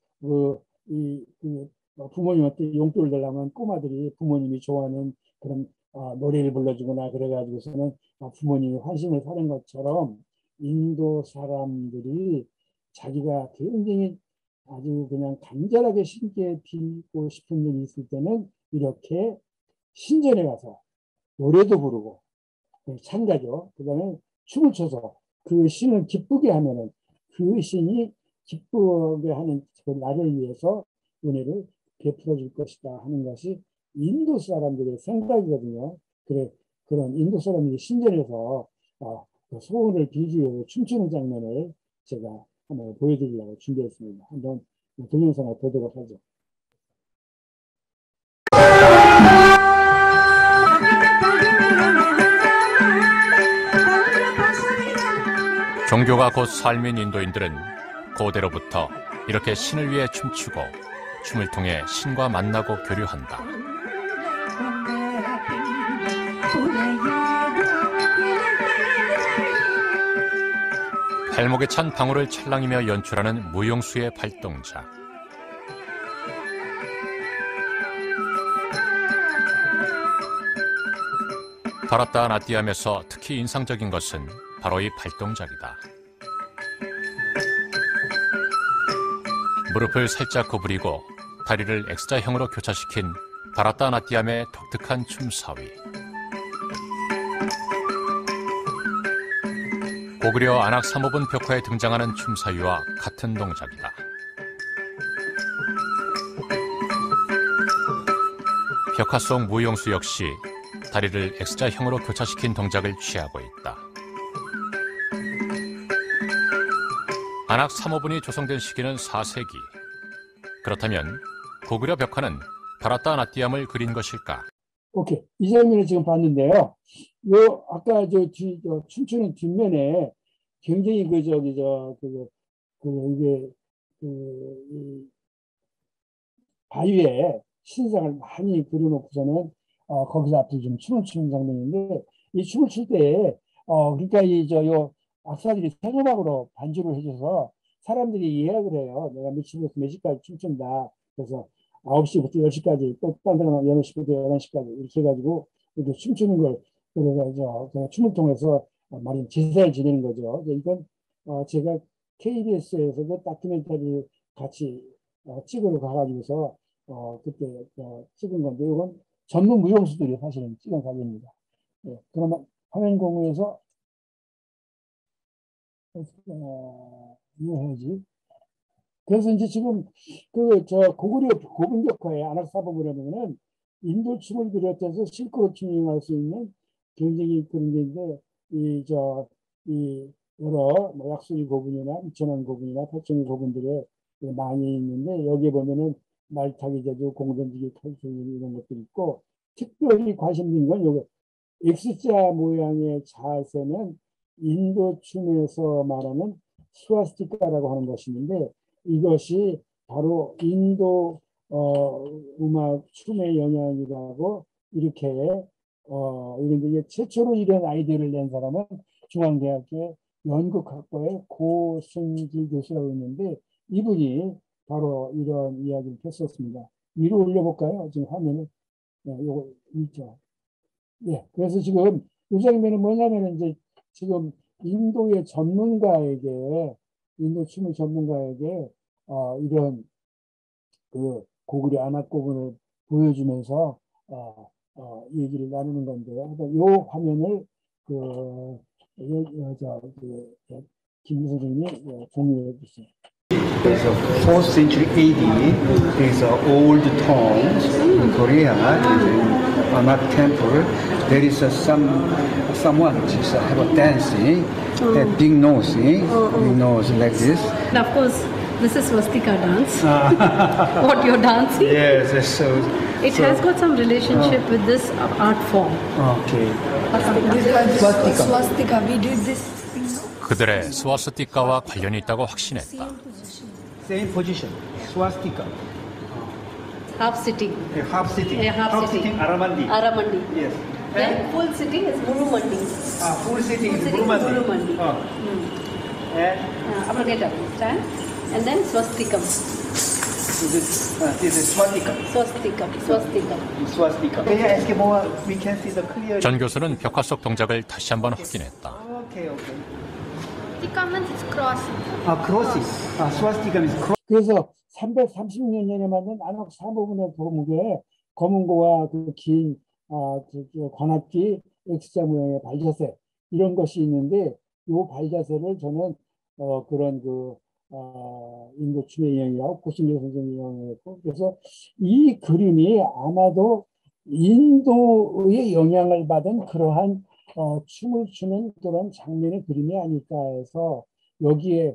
부모님한테 용돈을 달라면 꼬마들이 부모님이 좋아하는 그런 노래를 불러주거나 그래가지고서는 부모님이 환심을 사는 것처럼 인도 사람들이 자기가 굉장히 아주 그냥 간절하게 신께 빌고 싶은 일이 있을 때는 이렇게 신전에 가서 노래도 부르고 찬가죠. 그 다음에 춤을 춰서 그 신을 기쁘게 하면은 그 신이 기쁘게 하는 그 나를 위해서 은혜를 베풀어 줄 것이다 하는 것이 인도 사람들의 생각이거든요. 그런 인도 사람들이 신전에서 소원을 빌기 위해서 춤추는 장면을 제가 한번 보여드리려고 준비했습니다. 한번 동영상을 보도록 하죠. 종교가 곧 삶인 인도인들은 고대로부터 이렇게 신을 위해 춤추고 춤을 통해 신과 만나고 교류한다. 발목에 찬 방울을 찰랑이며 연출하는 무용수의 발동작. 바라따 나띠암에서 특히 인상적인 것은 바로 이 발동작이다. 무릎을 살짝 구부리고 다리를 X자형으로 교차시킨 바라따 나띠암의 독특한 춤사위. 고구려 안악 삼호분 벽화에 등장하는 춤사위와 같은 동작이다. 벽화 속 무용수 역시 다리를 X자형으로 교차시킨 동작을 취하고 있다. 안악 3호분이 조성된 시기는 4세기. 그렇다면 고구려 벽화는 바라따 나띠암을 그린 것일까? 오케이. 이 장면을 지금 봤는데요. 요, 아까 춤추는 뒷면에 굉장히 이게, 이 바위에 신상을 많이 그려놓고서는, 거기서 앞으로 좀 춤을 추는 장면인데, 이 춤을 출 때, 그러니까 요 악사들이 세조박으로 반주를 해줘서 사람들이 예약을 해요. 내가 몇 시부터 춤춘다. 그래서 9시부터 10시까지, 또 딴 데는 8시부터 11시까지 이렇게 해가지고 이렇게 춤추는 걸, 그래서 춤을 통해서 말인 제사를 지내는 거죠. 이건 제가 KBS에서도 다큐멘터리를 같이 찍으러 가가지고서 그때 찍은 건데, 이건 전문 무용수들이 사실은 찍은 사진입니다. 네, 그러면 화면 공유에서 이거 해야지. 그래서 이제 지금 고구려 고분벽화의 안악사범이라면은 인도 춤을 비롯해서 실크로 춤을 수 있는 굉장히 그런 게 있는데, 이 여러 약수리 고분이나 이천원 고분이나 팔천리 고분들에 많이 있는데, 여기에 보면은 말타기 제조, 공전지기, 칼춤 이런 것들이 있고, 특별히 관심 있는 건 요거 X자 모양의 자세는 인도 춤에서 말하는 스와스티카라고 하는 것이 있는데, 이것이 바로 인도 음악 춤의 영향이라고 이렇게 이게 최초로 이런 아이디어를 낸 사람은 중앙대학교 연극학과의 고승길 교수라고 있는데, 이분이 바로 이런 이야기를 했었습니다. 위로 올려볼까요? 지금 화면에 요거 있죠. 예, 그래서 지금 이 장면은 뭐냐면 이제 지금 인도의 전문가에게, 인도 춤의 전문가에게 이런 그 고구려 안악고분을 보여주면서 얘기를 나누는 건데요. 이 화면을 김 선생님이 공유해 주세요. It's a 4th century AD. It's old tombs in Korea. In Anak temple, there is someone just have a dancing, that big nose, big nose like this. And of course, this is Swastika dance. What you're dancing? Yes, so It has got some relationship with this art form. okay. Swastika, we did this. 그들의 스와스티카와 관련이 있다고 확신했다. Same position, swastika. Half sitting. Half sitting. Half sitting. Aramandi. Aramandi. Yes. Then full sitting is Murumandi. Full sitting is Full sitting is Murumandi. Murumandi. And Get up, stand. And then Swastikam. this is swastika. Swastikam. Swastikam. Swastika. Can you ask more? We can see the clear. 전 교수는 벽화 속 동작을 다시 한번 확인했다. Okay, okay. Swastika means it's cross. Crosses. Swastika is cross. 그래서 330년 전에 만든 안악 사모분의 도무에 검은고와 긴 관악기 X자 모양의 발자세 이런 것이 있는데, 이 발자세를 저는 그런 인도 춤의 영향이라고 고승길 선생님이 영향했고, 그래서 이 그림이 아마도 인도의 영향을 받은 그러한 춤을 추는 그런 장면의 그림이 아닐까 해서, 여기에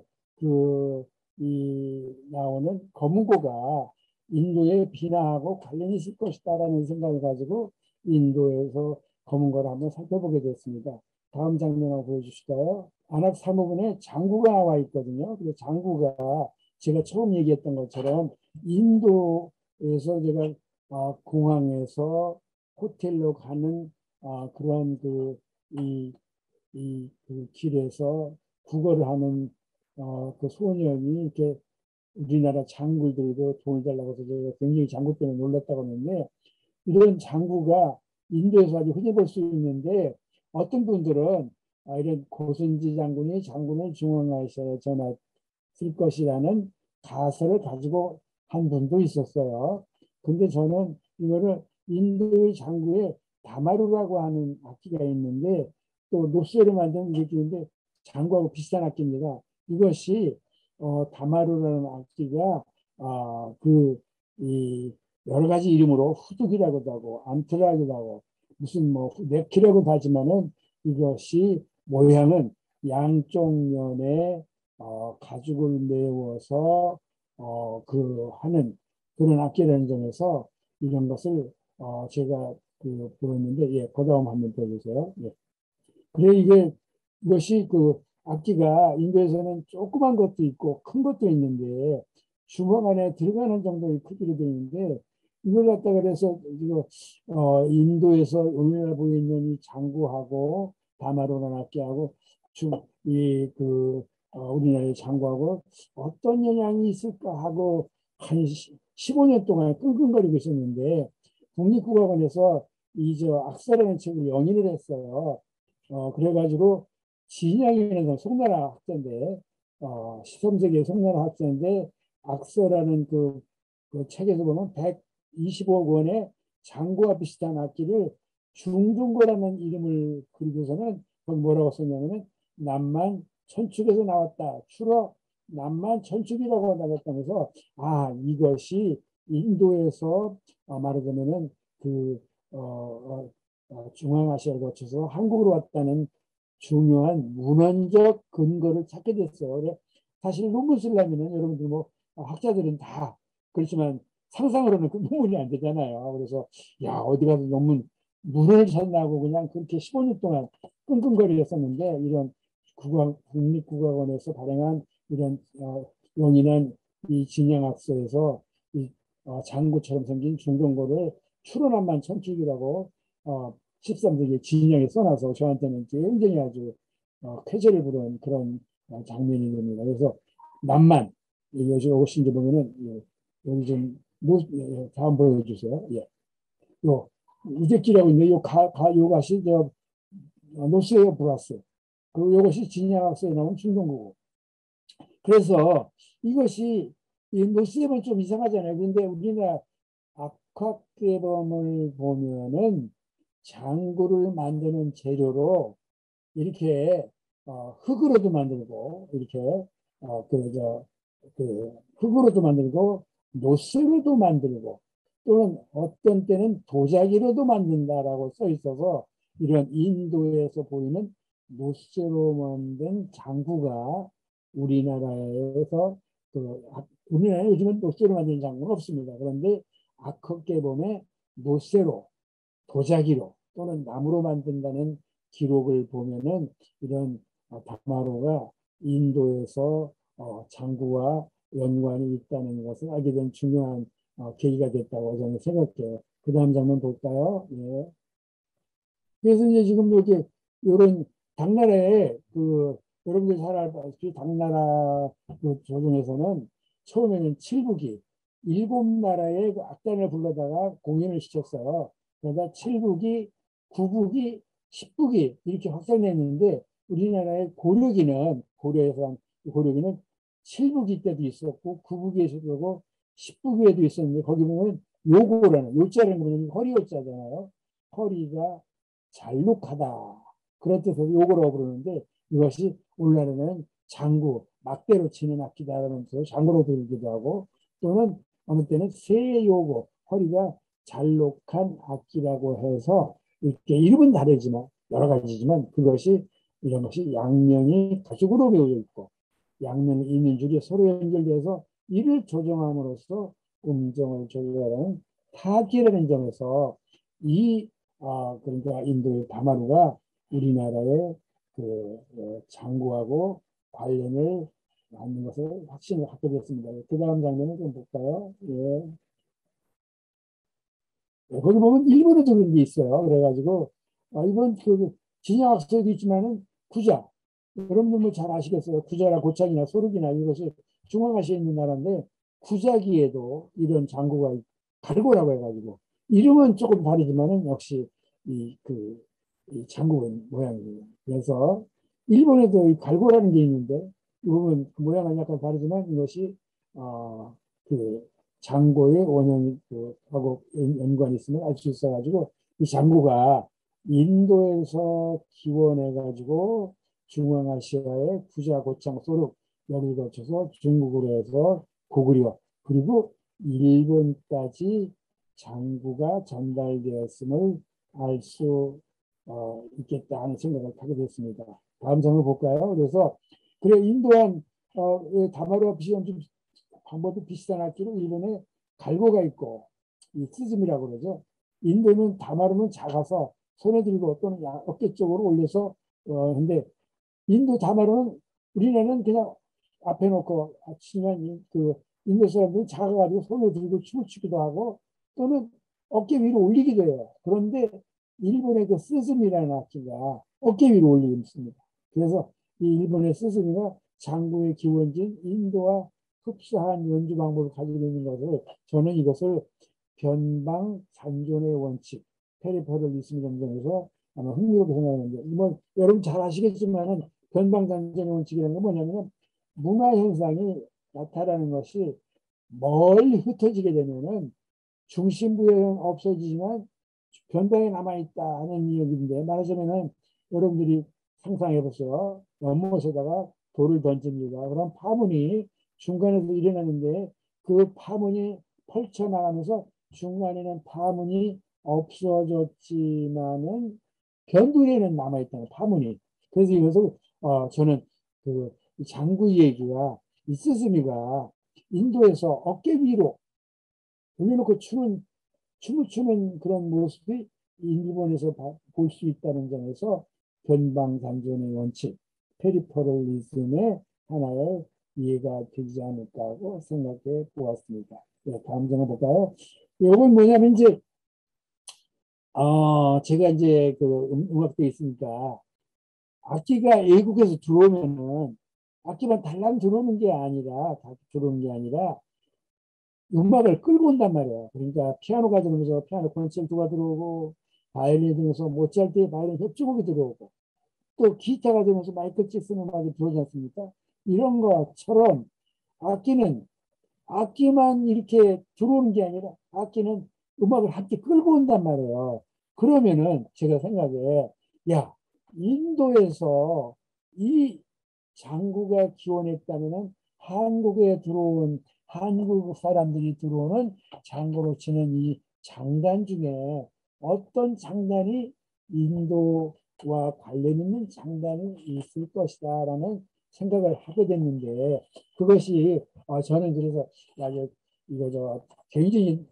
나오는 검은고가 인도의 비나하고 관련이 있을 것이다라는 생각을 가지고 인도에서 검은고를 한번 살펴보게 됐습니다. 다음 장면 한번 보여주실까요? 안악 사모분에 장구가 나와 있거든요. 그리고 장구가 제가 처음 얘기했던 것처럼 인도에서 제가 공항에서 호텔로 가는 그런 그 길에서 국어를 하는 그 소년이 이렇게 우리나라 장구들도 돈을 달라고 해서 제가 굉장히 장구 때문에 놀랐다고 하는데 이런 장구가 인도에서 아주 흔히 볼 수 있는데 어떤 분들은 이런 고선지 장군이 장군을 중앙아시아에 전했을 것이라는 가설을 가지고 한 분도 있었어요. 근데 저는 이거를 인도의 장구에 다마루라고 하는 악기가 있는데 또 노쇠로 만든 악기인데 장구하고 비슷한 악기입니다. 이것이 다마루라는 악기가 이 여러 가지 이름으로 후둑이라고도 하고 암트라고도 하고 무슨 뭐 네키라고도 하지만은 이것이 모양은 양쪽 면에 가죽을 메워서 하는 그런 악기라는 점에서 이런 것을 제가 보였는데 예, 그다음 한번 보여주세요. 예. 그래 이것이 악기가 인도에서는 조그만 것도 있고 큰 것도 있는데 주먹 안에 들어가는 정도의 크기로 되어 있는데 이걸 갖다가 그래서 이거 인도에서 우리나라 보이는 이 장구하고 다마로나 악기하고 우리나라의 장구하고 어떤 영향이 있을까 하고 한 15년 동안 끙끙거리고 있었는데 국립국악원에서 악사라는 책을 연인을 했어요. 그래가지고 진양이라는 송나라 학자인데 13세기의 송나라 학자인데 악서라는 그 책에서 보면 125억 원의 장구와 비슷한 악기를 중중고라는 이름을 그리고서는 거기 뭐라고 썼냐면은 남만 천축에서 나왔다. 주로 남만 천축이라고 나왔다면서 이것이 인도에서 말하자면은 중앙아시아를 거쳐서 한국으로 왔다는 중요한 문헌적 근거를 찾게 됐어요. 그래 사실 논문 쓰려면은 여러분들 뭐 학자들은 다 그렇지만 상상으로는 그 논문이 안 되잖아요. 그래서 어디 가서 논문 물을 찾나고 그냥 그렇게 15년 동안 끙끙거리였었는데 이런 국립국악원에서 발행한 이런 용인한 이 진양학서에서 이 장구처럼 생긴 중종고를 추론한만 천축이라고 13세기 진영에 써놔서 저한테는 굉장히 아주 쾌재를 부른 그런 장면이 됩니다. 그래서 남만 여기 오신 게 보면은 여기 좀 다음 보여주세요. 예, 요 우제끼라고 있는데 요것이 노스웨어 브라스 요것이 진양학서에 나온 중종고고 그래서 이것이 이 노스웨어는 좀 이상하잖아요. 근데 우리나라 악학개범을 보면은 장구를 만드는 재료로 이렇게 흙으로도 만들고 이렇게 흙으로도 만들고 노쇠로도 만들고 또는 어떤 때는 도자기로도 만든다라고 써 있어서 이런 인도에서 보이는 노쇠로 만든 장구가 우리나라에서 우리나라에 요즘은 노쇠로 만든 장구는 없습니다. 그런데 악학개범의 노쇠로 도자기로 또는 나무로 만든다는 기록을 보면은 이런 다마로가 인도에서 장구와 연관이 있다는 것을 알게 된 중요한 계기가 됐다고 저는 생각해요. 그 다음 장면 볼까요? 예. 그래서 이제 지금 이렇게 이런 당나라에 여러분들 잘 알다시피 당나라 조정에서는 처음에는 칠국이 일곱 나라의 악단을 불러다가 공연을 시켰어요. 그러다 칠국이, 구국이, 십국이 이렇게 확산했는데 우리나라의 고려에서 고려기는 칠국이 때도 있었고 구국에서도 십국에도 있었는데 거기 보면 요자라는 거는 허리 요자잖아요. 허리가 잘록하다. 그런 뜻에서 요거라고 부르는데 이것이 오늘날에는 장구, 막대로 치는 악기다라는 뜻으로 장구로 들기도 하고 또는 어느 때는 세요고, 허리가 잘록한 악기라고 해서 이렇게 이름은 다르지만 여러 가지지만 이런 것이 양면이 가죽으로 메어져 있고 양면이 있는 줄이 서로 연결돼서 이를 조정함으로써 음정을 조절하는 타악기라는 점에서 그러니까 인도의 다마루가 우리나라의 장구하고 관련을 갖는 것을 확신을 갖게 됐습니다. 그 다음 장면을 좀 볼까요? 예. 거기 보면 일본에 들은 게 있어요. 그래가지고 이번 진양학서에도 있지만은 구자 여러분들 뭐 잘 아시겠어요. 구자나 고창이나 소륵이나 이것이 중앙아시아에 있는 나라인데 구자기에도 이런 장구가 갈고라고 해가지고 이름은 조금 다르지만은 역시 이 장구 모양이에요. 그래서 일본에도 이 갈고라는 게 있는데 이 부분 그 모양은 약간 다르지만 이것이 그 장고의 원형 하고 연관이 있으면 알 수 있어가지고 이 장구가 인도에서 기원해가지고 중앙아시아의 구자, 고창, 소륵 여기를 거쳐서 중국으로 해서 고구려 그리고 일본까지 장구가 전달되었음을 알 수 있겠다 하는 생각을 하게 됐습니다. 다음 장을 볼까요? 그래서 그래 인도한 다마루와 비슷한 좀 방법이 비슷한 악기로 일본에 갈고가 있고 이 스즈미라고 그러죠. 인도는 다마루는 작아서 손에 들고 또는 어깨 쪽으로 올려서 근데 인도 다마루는 우리나라는 그냥 앞에 놓고 치면 그 인도 사람들은 작아가지고 손에 들고 춤을 추기도 하고 또는 어깨 위로 올리기도 해요. 그런데 일본의 그 스즈미라는 악기가 어깨 위로 올리고 있습니다. 그래서 이 일본의 스즈미가 장구의 기원지인 인도와 흡사한 연주 방법을 가지고 있는 것을 저는 이것을 변방산존의 원칙, 페리퍼럴리즘 점정에서 아마 흥미롭게 생각하는데 뭐 여러분 잘 아시겠지만은 변방산존의 원칙이라는 건 뭐냐면 문화 현상이 나타나는 것이 멀리 흩어지게 되면은 중심부에는 없어지지만 변방에 남아있다 하는 이야기인데 말하자면은 여러분들이 상상해 보세요. 연못에다가 돌을 던집니다. 그럼 파문이 중간에서 일어나는데 그 파문이 펼쳐나가면서 중간에는 파문이 없어졌지만은 변두리에는 남아있다는 파문이. 그래서 이것을 저는 그 장구 얘기가 이 스즈미가 인도에서 어깨 위로 올려놓고 춤을 추는 그런 모습이 일본에서 볼 수 있다는 점에서 변방산존의 원칙, 페리퍼럴리즘의 하나의 이해가 되지 않을까 하고 생각해 보았습니다. 네, 다음 장을 볼까요? 이건 뭐냐면 이제 제가 이제 그 음악대에 있으니까 악기가 외국에서 들어오면은 악기만 달랑 들어오는 게 아니라 음악을 끌고 온단 말이에요. 그러니까 피아노가 들어오면서 피아노 콘체르토가 들어오고 바이올린이 들어오면서 모차르트의 바이올린 협주곡이 들어오고 또 기타가 들어오면서 마이클 잭슨 음악이 들어오지 않습니까? 이런 것처럼 악기만 이렇게 들어오는 게 아니라 악기는 음악을 함께 끌고 온단 말이에요. 그러면은 제가 생각에 야 인도에서 이 장구가 기원했다면은 한국에 들어온 한국 사람들이 들어오는 장구로 치는 이 장단 중에 어떤 장단이 인도와 관련 있는 장단이 있을 것이다 라는 생각을 하게 됐는데 그것이 저는 그래서 이거 개인적인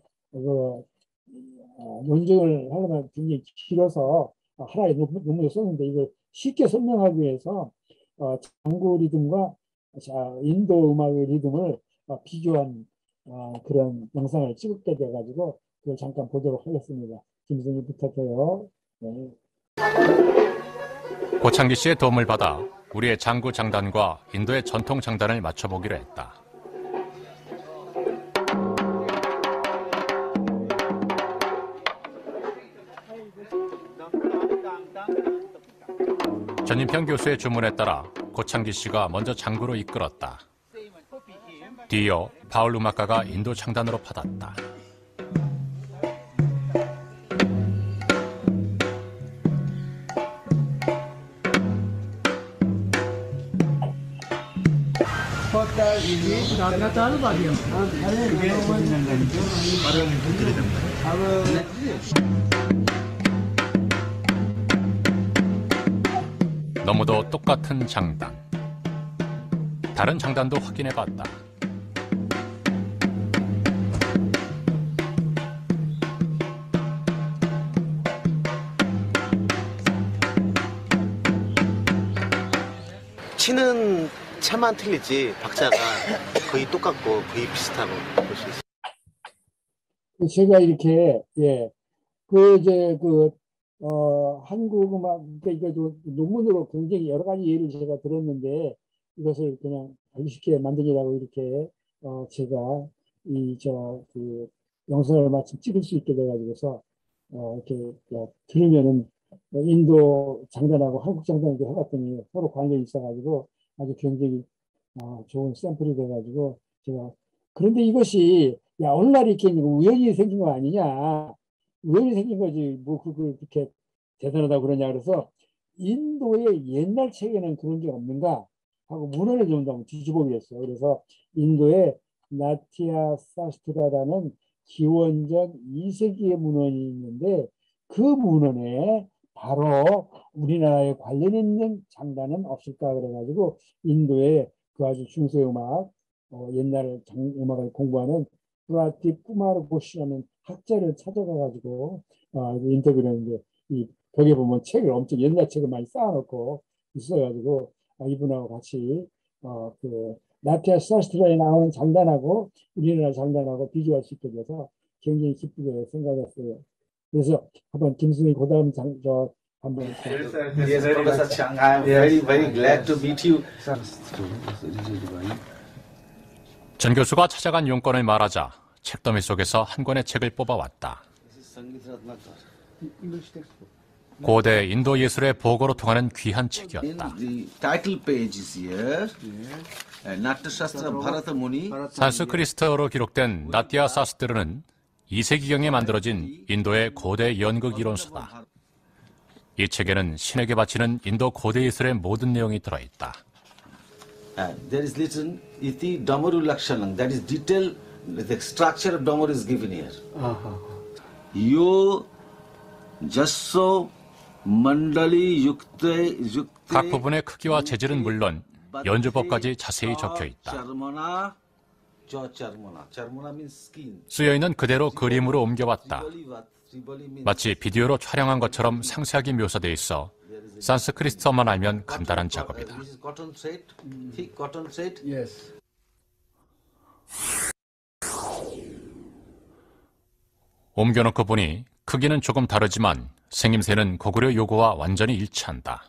논증을 하려면 굉장히 길어서 하나의 논문을 썼는데 이걸 쉽게 설명하기 위해서 장구 리듬과 인도 음악의 리듬을 비교한 그런 영상을 찍게 돼가지고 그걸 잠깐 보도록 하겠습니다. 김 선생님 부탁해요. 네. 고창기 씨의 도움을 받아 우리의 장구 장단과 인도의 전통 장단을 맞춰보기로 했다. 전인평 교수의 주문에 따라 고창기 씨가 먼저 장구로 이끌었다. 뒤이어 바울 음악가가 인도 장단으로 받았다. 너무도 똑같은 장단. 다른 장단도 확인해봤다. 치는 차만 틀리지 박자가 거의 똑같고 거의 비슷하고 볼 수 있어요. 제가 이렇게 그 한국 음악, 그러니까 이거 논문으로 굉장히 여러 가지 예를 제가 들었는데 이것을 그냥 알기 쉽게 만들려고 이렇게 제가 그 영상을 마침 찍을 수 있게 돼가지고서 이렇게 들으면은 인도 장단하고 한국 장단을 해봤더니 서로 관련이 있어가지고 아주 굉장히 좋은 샘플이 돼가지고 제가 그런데 이것이 야 오늘날 이렇게 우연히 생긴 거 아니냐 우연히 생긴 거지 뭐 그렇게 대단하다고 그러냐 그래서 인도의 옛날 책에는 그런 게 없는가 하고 문헌을 좀 뒤져보게 됐어요. 그래서 인도의 나티아 사스트라라는 기원전 2세기의 문헌이 있는데 그 문헌에 바로 우리나라에 관련 있는 장단은 없을까 그래가지고 인도의 그 아주 중세 음악 옛날 음악을 공부하는 프라티 쿠마르 고시라는 학자를 찾아가가지고 인터뷰를 했는데 이 벽에 보면 책을 엄청 옛날 책을 많이 쌓아놓고 있어가지고 이분하고 같이 그 나티아 사스트라에 나오는 장단하고 우리나라 장단하고 비교할 수 있게 돼서 굉장히 기쁘게 생각했어요. 그래서 한번 김수희 그다음 한번 Yes, Professor Chang, I am very glad to meet you. 전 교수가 찾아간 용건을 말하자 책더미 속에서 한 권의 책을 뽑아왔다. 고대 인도 예술의 보고로 통하는 귀한 책이었다. 산스크리트어로 기록된 나티아 사스트르는 2세기경에 만들어진 인도의 고대 연극 이론서다. 이 책에는 신에게 바치는 인도 고대 예술의 모든 내용이 들어있다. There is written iti damaru lakshanam. That is detail. The structure of damaru is given here. Yo jasso mandali yukte. 각 부분의 크기와 재질은 물론 연주법까지 자세히 적혀 있다. 쓰여 있는 그대로 그림으로 옮겨왔다. 마치 비디오로 촬영한 것처럼 상세하게 묘사되어 있어 산스크리트어만 알면 간단한 작업이다. 옮겨놓고 보니 크기는 조금 다르지만 생김새는 고구려 요구와 완전히 일치한다.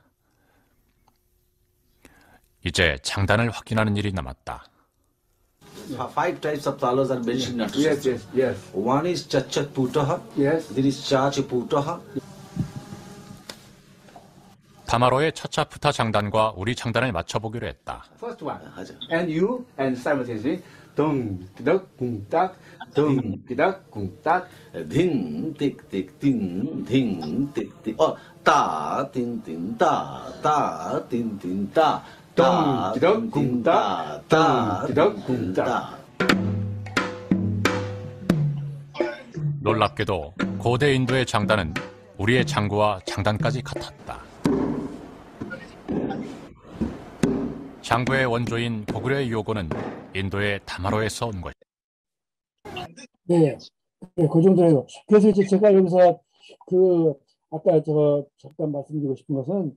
이제 장단을 확인하는 일이 남았다. Five types of talas are mentioned in Shastra. Yes. One is Chachat Putaha. Yes. There is Chach Putaha. 다마로의 차차푸타 장단과 우리 장단을 맞춰보기로 했다. First one. And you and simultaneously tung tidak kung tak tung tidak kung tak Ding tik tik ting ding tik tik. Oh, ta ting ting ta ta ting ting ta. tung tidak kung tak tung tidak kung tak. 놀랍게도 고대 인도의 장단은 우리의 장구와 장단까지 같았다. 장구의 원조인 고구려의 요고는 인도의 다마로에서 온 것이다. 네, 그 정도예요. 그래서 이제 제가 여기서 아까 잠깐 말씀드리고 싶은 것은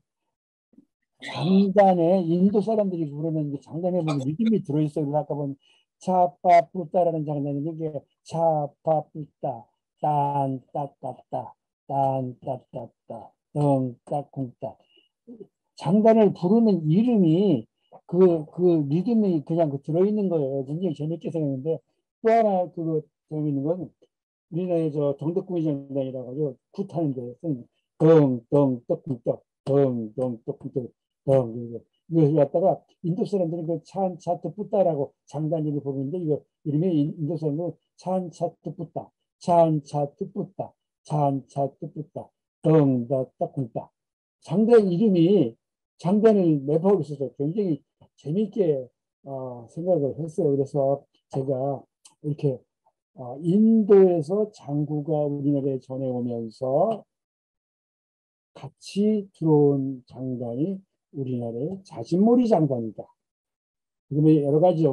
장단에 인도 사람들이 부르는 장단에 보면 리듬이 들어있어요. 그래서 아까 보면 차파뿌따라는 장단인데 이게 차파뿌따 딴따따따 딴따따따 덩따쿵따 장단을 부르는 이름이 그 리듬이 그냥 들어있는 거예요. 굉장히 재밌게 생겼는데 또 하나 재밌는 건 우리나라의 정덕궁이 장단이라고 하죠. 굿하는데 덩덩떡쿵떡 덩덩떡쿵떡 이걸 갖다가 인도 사람들은 그 찬차트뿌따라고 장단을 부르는데 이거 이름이 인도 사람들은 찬차트뿌따 찬차트뿌따 찬차트뿌따 덩다떡쿵따 장단 이름이 장단을 매표하고 있어서 굉장히 재미있게 생각을 했어요. 그래서 제가 이렇게 인도에서 장구가 우리나라에 전해오면서 같이 들어온 장단이 우리나라의 자진몰이 장단이다. 그러면 여러 가지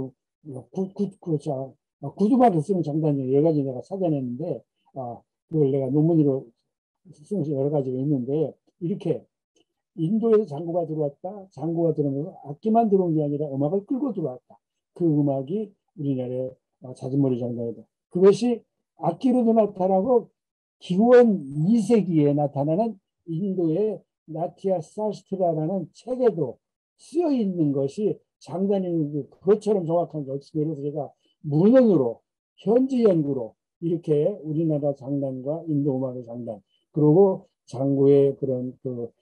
구두막에 쓰는 장단이 여러 가지 내가 찾아냈는데 그걸 내가 논문으로 쓰는 여러 가지가 있는데 이렇게 인도에서 장구가 들어왔다. 장구가 들어오면서 악기만 들어온 게 아니라 음악을 끌고 들어왔다. 그 음악이 우리나라의 자진몰이 장단이다. 그것이 악기로도 나타나고 기원 2세기에 나타나는 인도의 나티아 사스트라라는 책에도 쓰여 있는 것이 장단이 그것처럼 정확한 게 없습니다. 그래서 제가 문헌으로 현지 연구로 이렇게 우리나라 장단과 인도 음악의 장단 그리고 장구의 그런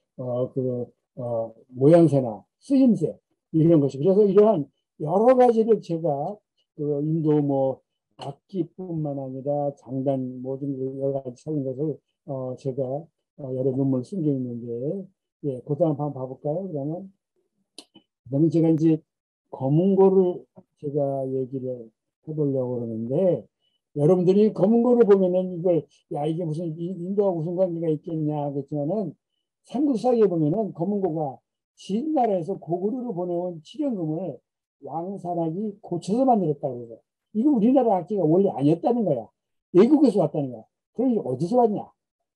모양새나 쓰임새 이런 것이 그래서 이러한 여러 가지를 제가 그 인도 뭐 악기뿐만 아니라 장단 모든 여러 가지 찾은 것을 제가 여러 논문을 쓴 게 있는데 예, 그 다음 한번 봐볼까요? 그다음에 제가 이제 검은고를 제가 얘기를 해보려고 그러는데 여러분들이 검은고를 보면은 이걸 야 이게 무슨 인도하고 무슨 관계가 있겠냐 그렇지만은 삼국사기에 보면은 검은고가 진나라에서 고구려로 보내온 칠연금을 왕산악이 고쳐서 만들었다고 그래서 이거 우리나라 악기가 원래 아니었다는 거야. 외국에서 왔다는 거야. 그럼 이게 어디서 왔냐?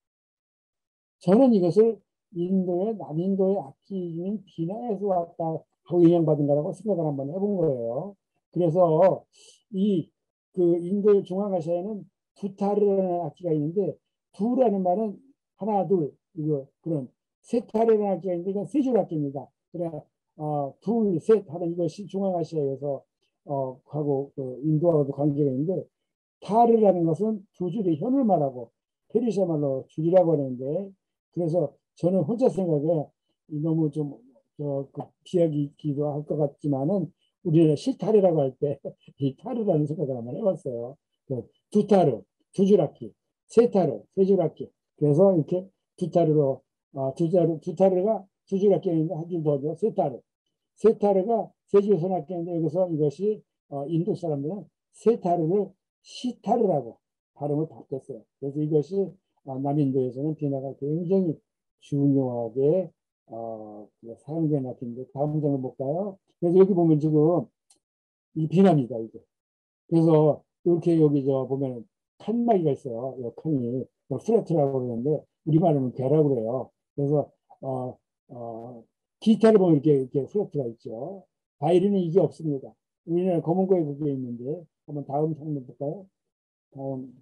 저는 이것을 인도의 남인도의 악기 중인 비나에서 왔다 하고 영향받은 거라고 생각을 한번 해본 거예요. 그래서 그 인도 중앙아시아에는 두타르라는 악기가 있는데 두라는 말은 하나 둘 이거 그런 세타르라는 악기가 있는데 이건 세줄 악기입니다. 그래 둘 셋 하는 이것이 중앙아시아에서 하고 그 인도하고도 관계가 있는데 타르라는 것은 두 줄의 현을 말하고 페르시아 말로 줄이라고 하는데 그래서 저는 혼자 생각에 너무 좀 비하기도 할 것 같지만은 우리는 실타르라고 할 때 이 타르라는 생각을 한번 해봤어요. 두 타르, 두 줄악기, 세 타르, 세 줄악기. 그래서 이렇게 두 타르로 두 타르가 두 줄악기인데 한 줄 더 세 타르. 세 타르가 세 줄 손악기인데 여기서 이것이 인도 사람들은 세 타르를 시타르라고 발음을 바꿨어요. 그래서 이것이 남인도에서는 비나가 굉장히 중요하게 사용된 악기인데 다음 장을 볼까요? 그래서 여기 보면 지금 이 비나입니다. 이게. 그래서 이렇게 여기 보면 칸막이가 있어요. 이 칸이 프레트라고 그러는데 우리말로는 괴라고 그래요. 그래서 기타를 보면 이렇게 프레트가 있죠. 바이올린은 이게 없습니다. 우리나라 검은 거에 그게 있는데 한번 다음 장면 볼까요? 다음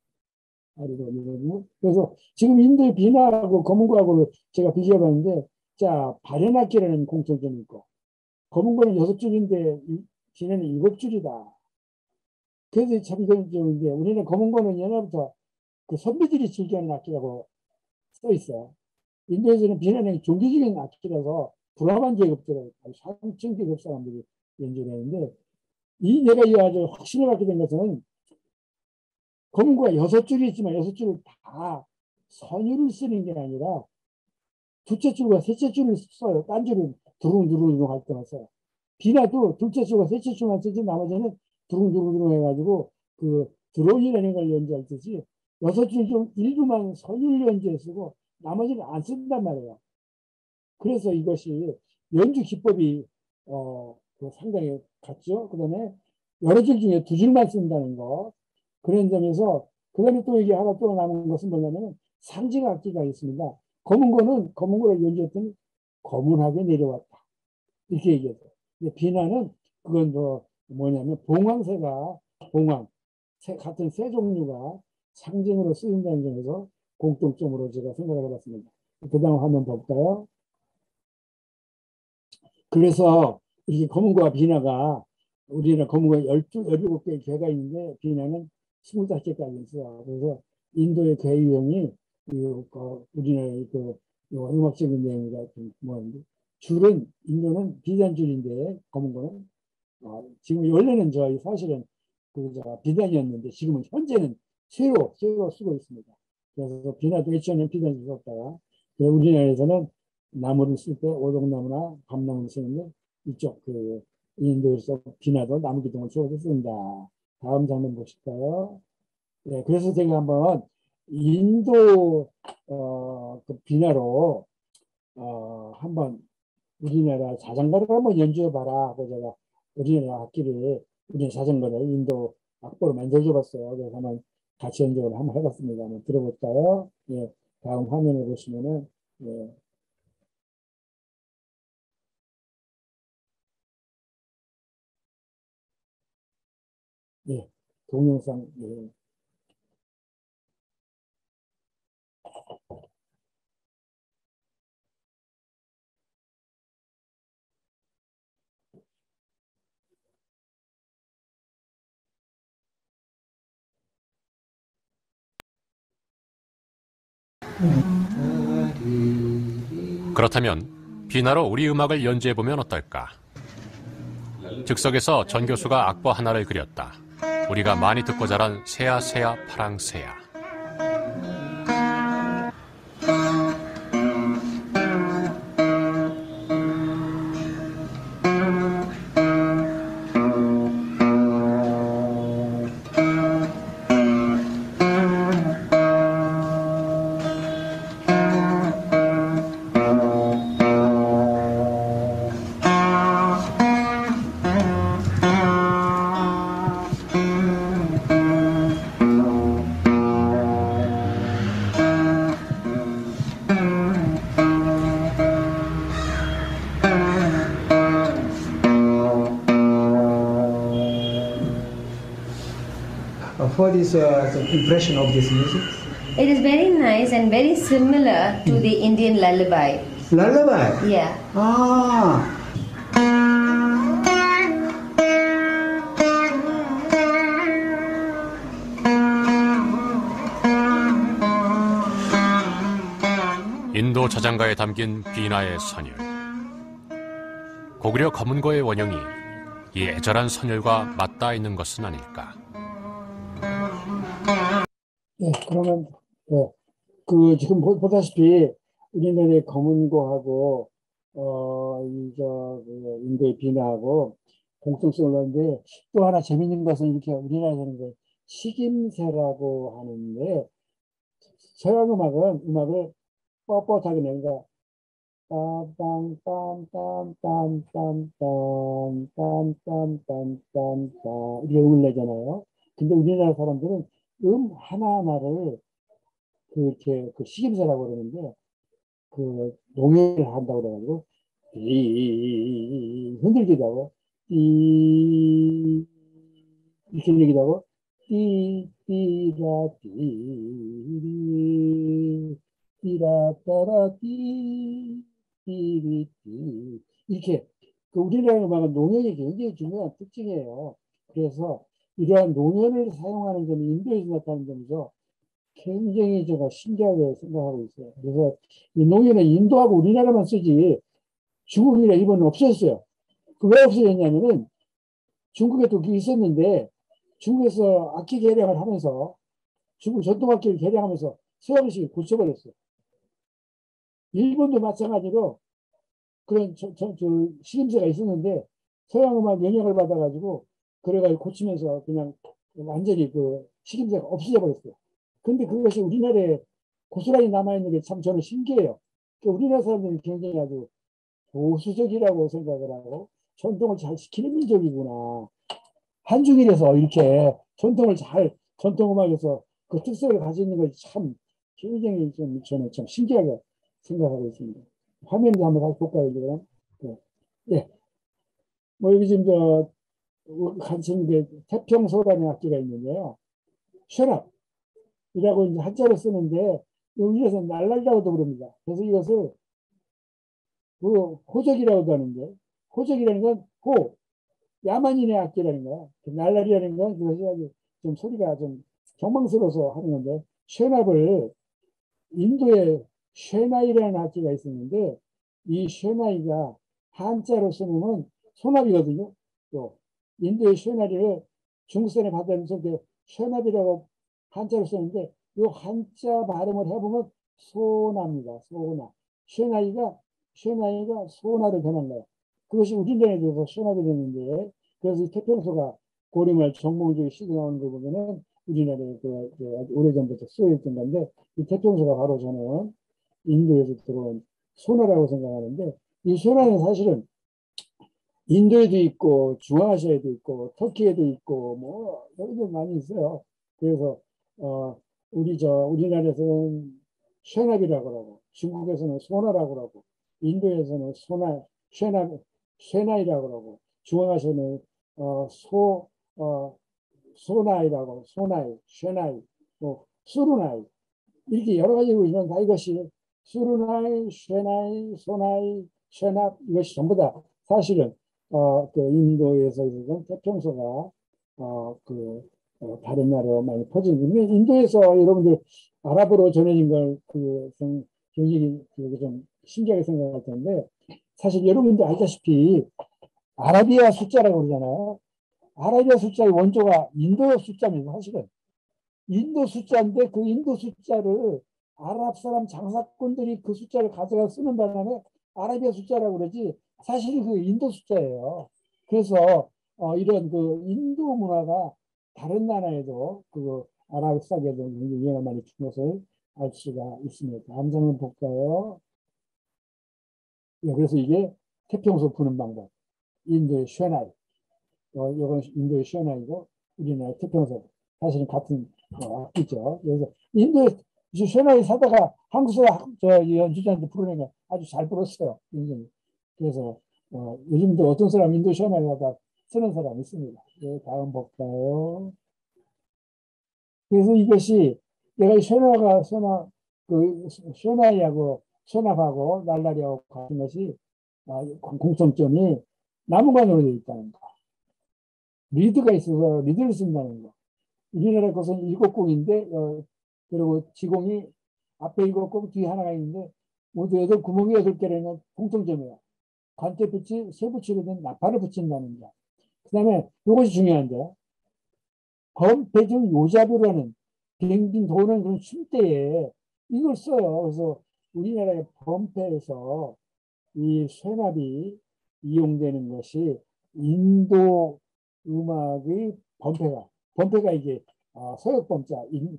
그래서 지금 인도의 비나하고 검은고하고 제가 비교해봤는데 자 발연악기라는 공통점이 있고 검은고는 6줄인데 비나는 7줄이다. 그래서 참 이건 좀 이제 우리는 검은고는 옛날부터 그 선비들이 즐겨하는 악기라고 써 있어요. 인도에서는 비나는 종교적인 악기라서 브라만 계급들 상층 계급 사람들이 연주를 하는데 내가 이 아주 확신을 갖게 된 것은 검은고가 6줄이 있지만 6줄을 다 선율을 쓰는 게 아니라 둘째 줄과 셋째 줄을 써요. 딴 줄은 두릉두릉두릉 할 때만 써요. 비나도 둘째 줄과 셋째 줄만 쓰지 나머지는 두릉두릉두릉 해가지고 그 드론이라는 걸 연주할 듯이 6줄 중 일부만 선율 연주에 쓰고 나머지는 안 쓴단 말이에요. 그래서 이것이 연주 기법이 상당히 같죠. 그 다음에 여러 줄 중에 2줄만 쓴다는 거. 그런 점에서 그 다음에 또 이게 하나 또 남은 것은 뭐냐면 상징 악기가 있습니다. 검은거를 연주했더니 거문하게 내려왔다. 이렇게 얘기했어요. 비나는 그건 뭐냐면 봉황새가 같은 새 종류가 상징으로 쓰인다는 점에서 공통점으로 제가 생각을 해봤습니다. 그 다음 화면 볼까요? 그래서 이렇게 검은고와 비나가 우리나라 검은고가 17개의 개가 있는데 비나는 25개까지 있어요. 그래서 인도의 개 유형이 우리나라의 음악적인 내용이가 뭐인데 줄은 인도는 비단 줄인데 검은고는 지금 원래는 사실은 비단이었는데 지금은 현재는 쇠로 쓰고 있습니다. 그래서 비나도 예전에는 비단을 썼다가 우리나라에서는 나무를 쓸 때 오동나무나 감나무를 쓰는데 이쪽 인도에서 비나도 나무기둥을 주워서 쓴다. 다음 장면 보실까요? 네, 그래서 제가 한번 인도 그 비나로 한번 우리나라 자전거를 한번 연주해봐라 하고 제가 우리나라 자전거를 인도 악보로 만들어줘봤어요. 그래서 한번 같이 연주를 한번 해봤습니다. 한번 들어볼까요? 예, 다음 화면을 보시면은 예. 예, 동영상 예. 그렇다면 비나로 우리 음악을 연주해보면 어떨까? 즉석에서 전 교수가 악보 하나를 그렸다. 우리가 많이 듣고 자란 새야 새야 파랑새야. What is the impression of this music? It is very nice and very similar to the Indian lullaby. Lullaby? Yeah. Ah. 인도 자장가에 담긴 비나의 선율. 고구려 검은고의 원형이 이 애절한 선율과 맞닿아 있는 것은 아닐까. 네, 그러면 그 지금 보다시피 우리나라의 검은고하고 그 인도의 비나하고 공통성을 하는데 또 하나 재밌는 것은 이렇게 우리나라에서는 그 식임새라고 하는데 서양 음악을 뻣뻣하게 내니까 빰빰빰빰빰빰빰빰빰빰빰빰 이렇게 음을 내잖아요. 근데 우리나라 사람들은 하나하나를 그렇게 그 식임새라고 그러는데 그 농해를 한다고 그래가지고 흔들기도 하고 이렇게 얘기도 하고 띠띠라 띠리 띠라따라 띠리띠 이렇게 그 우리나라 음악은 농해이 굉장히 중요한 특징이에요. 그래서 이러한 농해를 사용하는 점이 인도에서 나타나는 점에서 굉장히 제가 신기하게 생각하고 있어요. 그래서 이 농해는 인도하고 우리나라만 쓰지 중국이나 일본은 없었어요. 그 왜 없어졌냐면은 중국에 또 그게 있었는데 중국에서 악기 개량을 하면서 중국 전통악기를 개량하면서 서양식을 고쳐버렸어요. 일본도 마찬가지로 그런 식임새가 있었는데 서양 음악 영향을 받아가지고 그래가지고 고치면서 그냥 완전히 그 식임새가 없어져 버렸어요. 근데 그것이 우리나라에 고스란히 남아있는 게 참 저는 신기해요. 우리나라 사람들은 굉장히 아주 보수적이라고 생각을 하고 전통을 잘 지키는 민족이구나. 한중일에서 이렇게 전통음악에서 그 특색을 가지고 있는 것이 참 굉장히 좀 저는 참 신기하게 생각하고 있습니다. 화면도 한번 다시 볼까요, 지금? 예. 뭐 여기 지금 같이 있는 태평소라는 악기가 있는데요. 쉐랍이라고 이제 한자로 쓰는데 여기에서 날라리라고도 부릅니다. 그래서 이것을 호적이라고도 하는데 호적이라는 건 야만인의 악기라는 거야. 날라리라는 건 그것이 아주 좀 소리가 좀 경망스러워서 하는 건데 쉐납을 인도에 쉐나이라는 악기가 있었는데 이 쉐나이가 한자로 쓰면 소납이거든요. 또 인도의 쉐나이를 중국 사람이 받아들여서 쉐납이라고 한자로 쓰는데 이 한자 발음을 해보면 소나입니다. 소나. 쉐나이가 소나로 변한 거예요. 그것이 우리나라에 대해서 쉐납이 됐는데 그래서 이 태평소가 고려말 정몽주의 시대 나오는 거 보면은 우리나라에 오래전부터 쓰여있던 건데 이 태평소가 바로 저는 인도에서 들어온 소나라고 생각하는데 이 소나는 사실은 인도에도 있고 중앙아시아에도 있고 터키에도 있고 뭐 여러 개 많이 있어요. 그래서 우리나라에서는 쉐납이라고 하고 중국에서는 소나라고 하고 인도에서는 쉐나이라고 하고 중앙아시아는 소나이라고 소나이, 쉐나이, 수루나이 이렇게 여러 가지로 있지만 다 이것이 수루나이, 쉐나이, 소나이, 쉐납 이것이 전부 다 사실은 그 인도에서 있는 태평소가 다른 나라로 많이 퍼지고 인도에서 여러분들 아랍어로 전해진 좀 굉장히 좀 신기하게 생각할 텐데 사실 여러분들 알다시피 아라비아 숫자라고 그러잖아요. 아라비아 숫자의 원조가 인도 숫자입니다. 사실은 인도 숫자인데 그 인도 숫자를 아랍 사람 장사꾼들이 그 숫자를 가져가 쓰는 바람에 아라비아 숫자라고 그러지 사실 그 인도 숫자예요. 그래서 이런 그 인도 문화가 다른 나라에도 그 아랍사계에도 굉장히 영향을 많이 준 것을 알 수가 있습니다. 다음 장면 볼까요? 예, 그래서 이게 태평소 부는 방법. 인도의 쉐나이. 이건 인도의 쉐나이고 우리나라의 태평소. 사실은 같은 악기죠. 그래서 인도에 쉐나이 사다가 한국서 연주자한테 부르니까 아주 잘 불었어요. 굉장히. 그래서 요즘도 어떤 사람 인도 쉐나이 하다 쓰는 사람이 있습니다. 네, 다음 볼까요? 그래서 이것이 내가 쉐나이하고 쉐납하고 날라리하고 같은 것이 공통점이 나무관으로 되어 있다는 거. 리드가 있어서 리드를 쓴다는 거. 우리나라 것은 7곡인데 그리고 지공이 앞에 7곡 뒤에 하나가 있는데 모두 8구멍이 8개라는 공통점이에요. 관대 붙이 쇠 붙이거든 나팔을 붙인다는 거. 그 다음에 이것이 중요한데 범패 중 요자부라는 빙빙 도는 그런 춤대에 이걸 써요. 그래서 우리나라의 범패에서 이 쇠납이 이용되는 것이 인도 음악의 범패가 이게 서역범자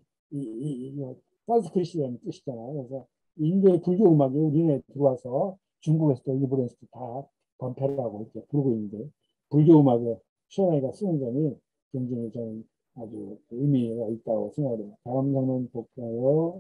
산스크리트라는 뜻이잖아요. 그래서 인도의 불교 음악이 우리나라에 들어와서 중국에서도 일본에서도 다 범패라고 이렇게 부르고 있는데 불교 음악에 쉐나이가 쓰는 점이 굉장히 저는 아주 의미가 있다고 생각해요. 다음 장면 볼까요?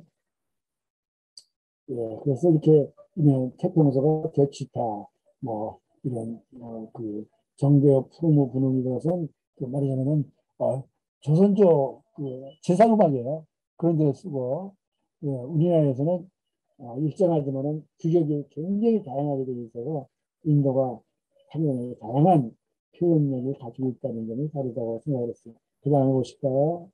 예, 그래서 이렇게 태평소가 격치타 이런 그 정대업 푸르무 분홍이 것은 그 말하자면은 조선조 그 제사음악이에요. 그런 데 쓰고 예, 우리나라에서는 일정하지만은 규격이 굉장히 다양하게 되어 있어서 인도가 상당히 다양한 표현력을 가지고 있다는 점이 다르다고 생각을 했어요. 그 다음에 보실까요?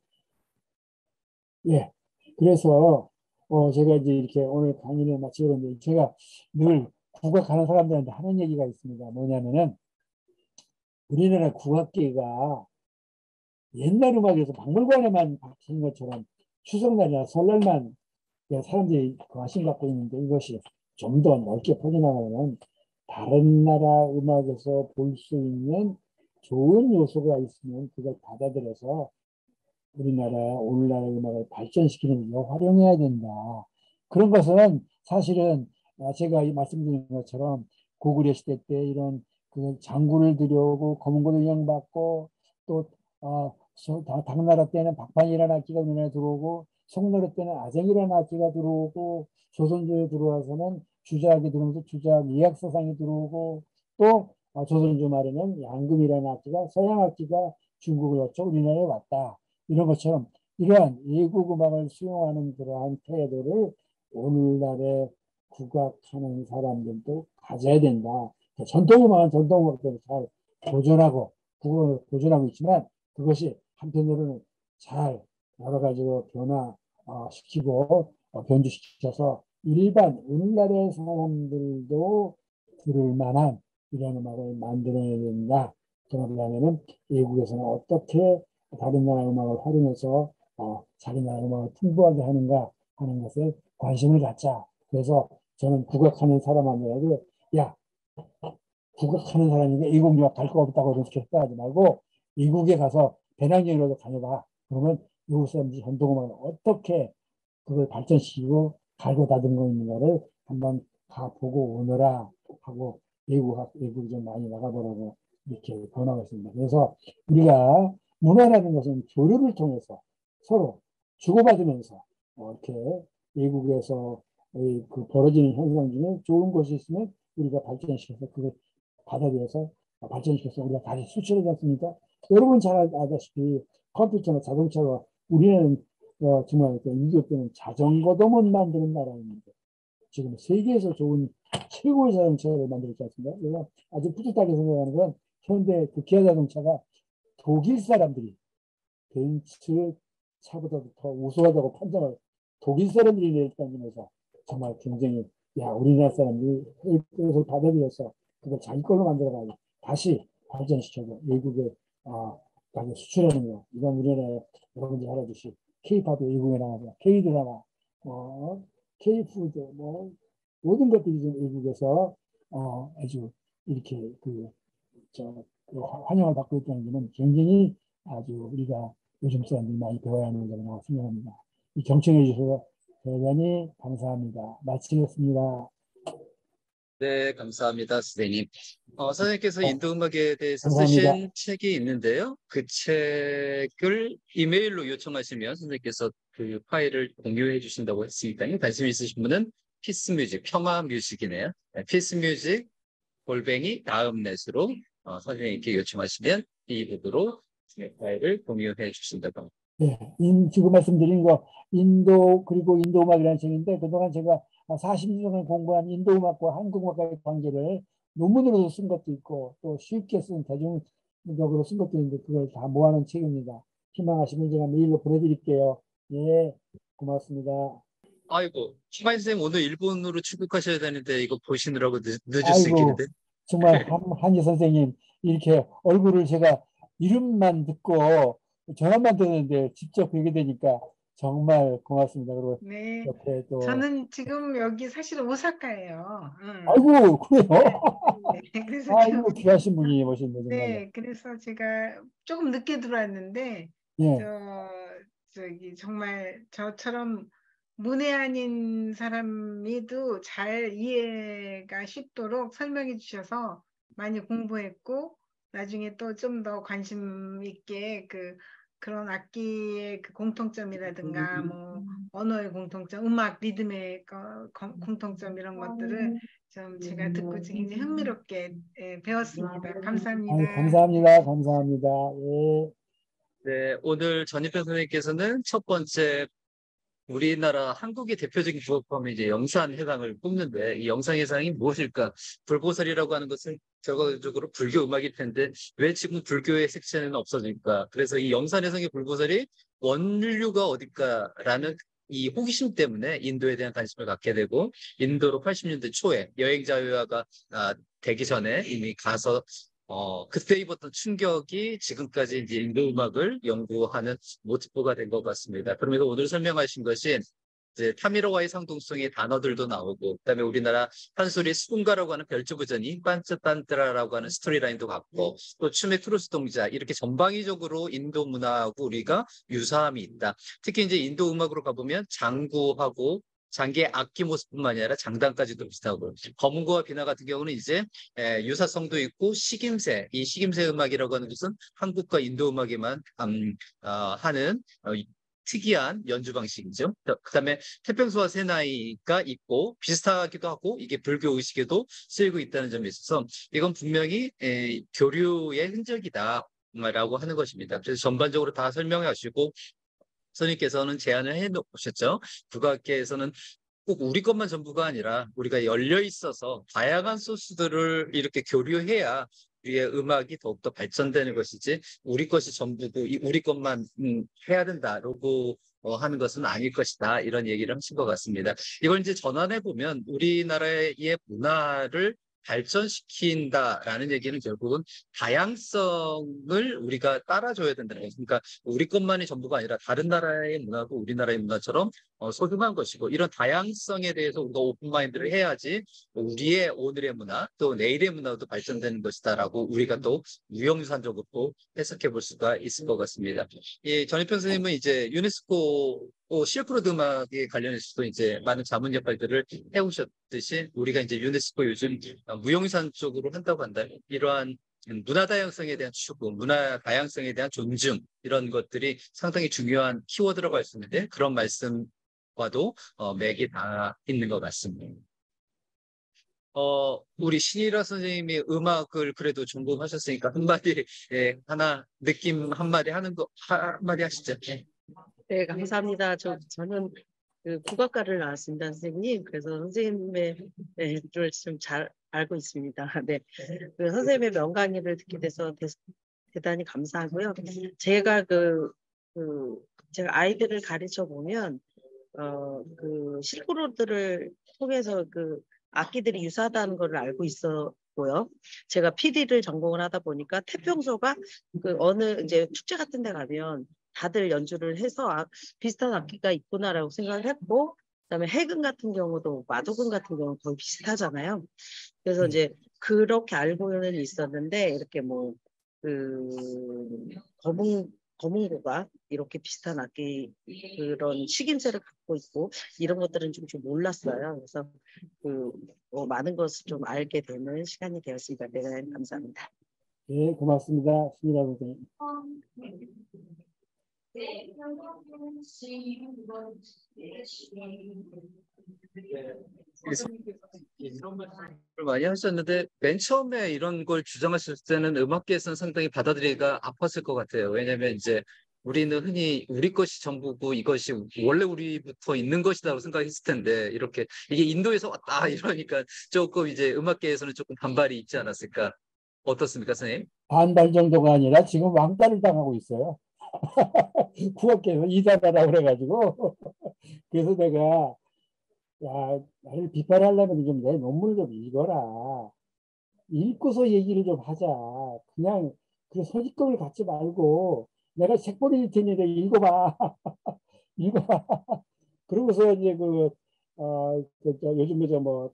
예. 그래서, 제가 이제 이렇게 오늘 강의를 마치고 있는데, 제가 늘 국악하는 사람들한테 하는 얘기가 있습니다. 뭐냐면은, 우리나라 국악계가 옛날 음악에서 박물관에만 박힌 것처럼 추석날이나 설날만 사람들이 관심 갖고 있는데, 이것이 좀 더 넓게 퍼져나가면 다른 나라 음악에서 볼 수 있는 좋은 요소가 있으면 그걸 받아들여서 우리나라 오늘날의 음악을 발전시키는 데 활용해야 된다. 그런 것은 사실은 제가 말씀드린 것처럼 고구려 시대 때 이런 그 장군을 들여오고 검은고를 영받고 또 당나라 때는 박판이라는 악기가 우리나라에 들어오고 송나라 때는 아쟁이라는 악기가 들어오고 조선조에 들어와서는 주작이 들어오면서 주작 예약사상이 들어오고 또 조선조 말에는 양금이라는 악기가 서양 악기가 중국을 거쳐 우리나라에 왔다. 이런 것처럼 이러한 외국 음악을 수용하는 그러한 태도를 오늘날의 국악하는 사람들도 가져야 된다. 전통 음악은 전통 음악대로 잘 보존하고 국악을 보존하고 있지만 그것이 한편으로는 잘 여러 가지로 변화시키고 변주시켜서 일반 오늘날의 사람들도 들을 만한 이런 음악을 만들어야 된다. 그러려면은 외국에서는 어떻게 다른 나라 음악을 활용해서 자기 나라 음악을 풍부하게 하는가 하는 것에 관심을 갖자. 그래서 저는 국악하는 사람한테도 야 국악하는 사람인데 이국 유학 갈 거 없다고 그렇게 하지 말고 미국에 가서 배낭여행이라도 다녀봐. 그러면 미국 사람들이 전통음악을 어떻게 그걸 발전시키고 갈고 다듬고 있는가를 한번 가보고 오너라 하고 외국에 좀 많이 나가보라고 이렇게 권하고 있습니다. 그래서 우리가 문화라는 것은 교류를 통해서 서로 주고받으면서 이렇게 외국에서 그 벌어지는 현상 중에 좋은 것이 있으면 우리가 발전시켜서 그걸 받아들여서 발전시켜서 우리가 다시 수출하지 않습니까? 여러분 잘 아다시피 컴퓨터나 자동차가 우리는 정말 6.25 때는 자전거도 못 만드는 나라입니다. 지금 세계에서 좋은 최고의 자동차를 만들었지 않습니까? 내가 아주 뿌듯하게 생각하는 건 현대 그 기아 자동차가 독일 사람들이 벤츠 차보다도 더 우수하다고 판정을 독일 사람들이 내렸다면서 정말 굉장히 우리나라 사람들이 그것을 받아들여서 그걸 자기 걸로 만들어가지고 다시 발전시켜서 외국에 가서 수출하는 거. 이건 우리나라에 여러분들이 알아두시 K-팝이 외국에 나가서 K-드라마, K-푸드, 모든 것들이 좀 외국에서 아주 이렇게 환영을 받고 있다는 것은 굉장히 아주 우리가 요즘 사람들이 많이 배워야 하는 점이라고 생각합니다. 이 경청해 주셔서 대단히 감사합니다. 마치겠습니다. 네, 감사합니다, 선생님. 선생님께서 인도 음악에 대해서 감사합니다. 쓰신 책이 있는데요. 그 책을 이메일로 요청하시면 선생님께서 그 파일을 공유해 주신다고 했으니까요. 관심 있으신 분은 피스뮤직, 평화뮤직이네요. 피스뮤직 @ 다음넷으로 선생님께 요청하시면 이 부분으로 파일을 공유해 주신다고 합니다. 네, 지금 말씀드린 거 인도 그리고 인도 음악이라는 책인데 그동안 제가 40년 동안 공부한 인도 음악과 한국 음악과의 관계를 논문으로 쓴 것도 있고 또 쉽게 쓴 대중적으로 쓴 것도 있는데 그걸 다 모아놓은 책입니다. 희망하시면 제가 메일로 보내드릴게요. 예, 고맙습니다. 아이고, 희만 선생님 오늘 일본으로 출국하셔야 되는데 이거 보시느라고 늦을 수 아이고, 있겠는데. 정말 한희 선생님 이렇게 얼굴을 제가 이름만 듣고 전화만 듣는데 직접 뵈게 되니까 정말 고맙습니다. 그리고 네, 옆에 또 저는 지금 여기 사실 오사카예요. 아이고 그래요? 네, 그래서 아이고 귀하신 분이 오신데 정말로. 네, 그래서 제가 조금 늦게 들어왔는데 예. 저기 정말 저처럼 문외한인 사람이도 잘 이해가 쉽도록 설명해 주셔서 많이 공부했고 나중에 또 좀 더 관심 있게 그런 악기의 그 공통점이라든가 뭐 언어의 공통점, 음악 리듬의 공통점 이런 것들을 좀 제가 듣고 굉장히 흥미롭게 배웠습니다. 감사합니다. 아유, 감사합니다. 감사합니다. 예. 네, 오늘 전희평 선생님께서는 첫 번째 우리나라 한국의 대표적인 부업하면 이제 영산해상을 꼽는데 이 영산해상이 무엇일까? 불보살이라고 하는 것은 결과적으로 불교 음악일 텐데 왜 지금 불교의 색채는 없어질까? 그래서 이 영산해상의 불보살이 원류가 어딜까라는 이 호기심 때문에 인도에 대한 관심을 갖게 되고 인도로 80년대 초에 여행 자유화가 되기 전에 이미 가서 그때 입었던 충격이 지금까지 이제 인도 음악을 연구하는 모티브가 된 것 같습니다. 그러면서 오늘 설명하신 것이 이제 타미로와의 상동성의 단어들도 나오고, 그다음에 우리나라 판소리 수군가라고 하는 별주부전이 반츠딴트라라고 하는 스토리라인도 같고, 또 춤의 크로스 동작 이렇게 전방위적으로 인도 문화하고 우리가 유사함이 있다. 특히 이제 인도 음악으로 가보면 장구하고 장기의 악기 모습뿐만 아니라 장단까지도 비슷하고 검은고와 비나 같은 경우는 이제 유사성도 있고 시김새, 이 시김새 음악이라고 하는 것은 한국과 인도 음악에만 하는 특이한 연주 방식이죠. 그다음에 태평소와 새나이가 있고 비슷하기도 하고 이게 불교 의식에도 쓰이고 있다는 점에 있어서 이건 분명히 교류의 흔적이다라고 하는 것입니다. 그래서 전반적으로 다 설명하시고 선생님께서는 제안을 해놓으셨죠. 국악계에서는 꼭 우리 것만 전부가 아니라 우리가 열려 있어서 다양한 소스들을 이렇게 교류해야 우리의 음악이 더욱더 발전되는 것이지 우리 것이 전부고 우리 것만 해야 된다라고 하는 것은 아닐 것이다. 이런 얘기를 하신 것 같습니다. 이걸 이제 전환해 보면 우리나라의 문화를 발전시킨다라는 얘기는 결국은 다양성을 우리가 따라줘야 된다는 거죠. 그러니까 우리 것만이 전부가 아니라 다른 나라의 문화도 우리나라의 문화처럼 소중한 것이고 이런 다양성에 대해서 우리가 오픈마인드를 해야지 우리의 오늘의 문화 또 내일의 문화도 발전되는 것이다라고 우리가 또 유형유산적으로 또 해석해 볼 수가 있을 것 같습니다. 예, 전희평 선생님은 이제 유네스코 실크로드 음악에 관련해서도 이제 많은 자문 역할들을 해오셨듯이 우리가 이제 유네스코 요즘 무형유산 쪽으로 한다고 한다면 이러한 문화 다양성에 대한 추구, 문화 다양성에 대한 존중 이런 것들이 상당히 중요한 키워드라고 할 수 있는데 그런 말씀과도 맥이 다 있는 것 같습니다. 우리 신일아 선생님이 음악을 그래도 전공하셨으니까 한마디 하나 느낌 한마디 하는 거 한마디 하시죠. 네, 감사합니다. 저는 그 국악과를 나왔습니다, 선생님. 그래서 선생님의 를 좀 잘 알고 있습니다. 네, 그 선생님의 명강의를 듣게 돼서 대단히 감사하고요. 제가 제가 아이들을 가르쳐 보면 그 실크로드를 통해서 그 악기들이 유사하다는 걸 알고 있었고요. 제가 PD를 전공을 하다 보니까 태평소가 그 어느 이제 축제 같은 데 가면 다들 연주를 해서 비슷한 악기가 있구나라고 생각을 했고, 그다음에 해금 같은 경우도 마도금 같은 경우는 거의 비슷하잖아요. 그래서 이제 그렇게 알고는 있었는데 이렇게 뭐 그 거문고가 이렇게 비슷한 악기 그런 식임새를 갖고 있고 이런 것들은 좀 몰랐어요. 그래서 많은 것을 좀 알게 되는 시간이 되었습니다. 네, 감사합니다. 네, 고맙습니다. 신이라 선생님. 이런 말씀을 많이 하셨는데 맨 처음에 이런 걸 주장하실 때는 음악계에서는 상당히 받아들이기가 아팠을 것 같아요. 왜냐하면 이제 우리는 흔히 우리 것이 전부고 이것이 원래 우리부터 있는 것이라고 생각했을 텐데 이렇게 이게 인도에서 왔다 이러니까 조금 이제 음악계에서는 조금 반발이 있지 않았을까? 어떻습니까, 선생님? 반발 정도가 아니라 지금 왕따를 당하고 있어요. 국악계에서 이사다라고 그래가지고 그래서 내가 야, 나를 비판하려면 좀 내 논문을 좀 읽어라. 읽고서 얘기를 좀 하자. 그냥 그 소지급을 갖지 말고 내가 책 보낼 테니 내가 읽어봐. 읽어봐. 그러고서 이제 요즘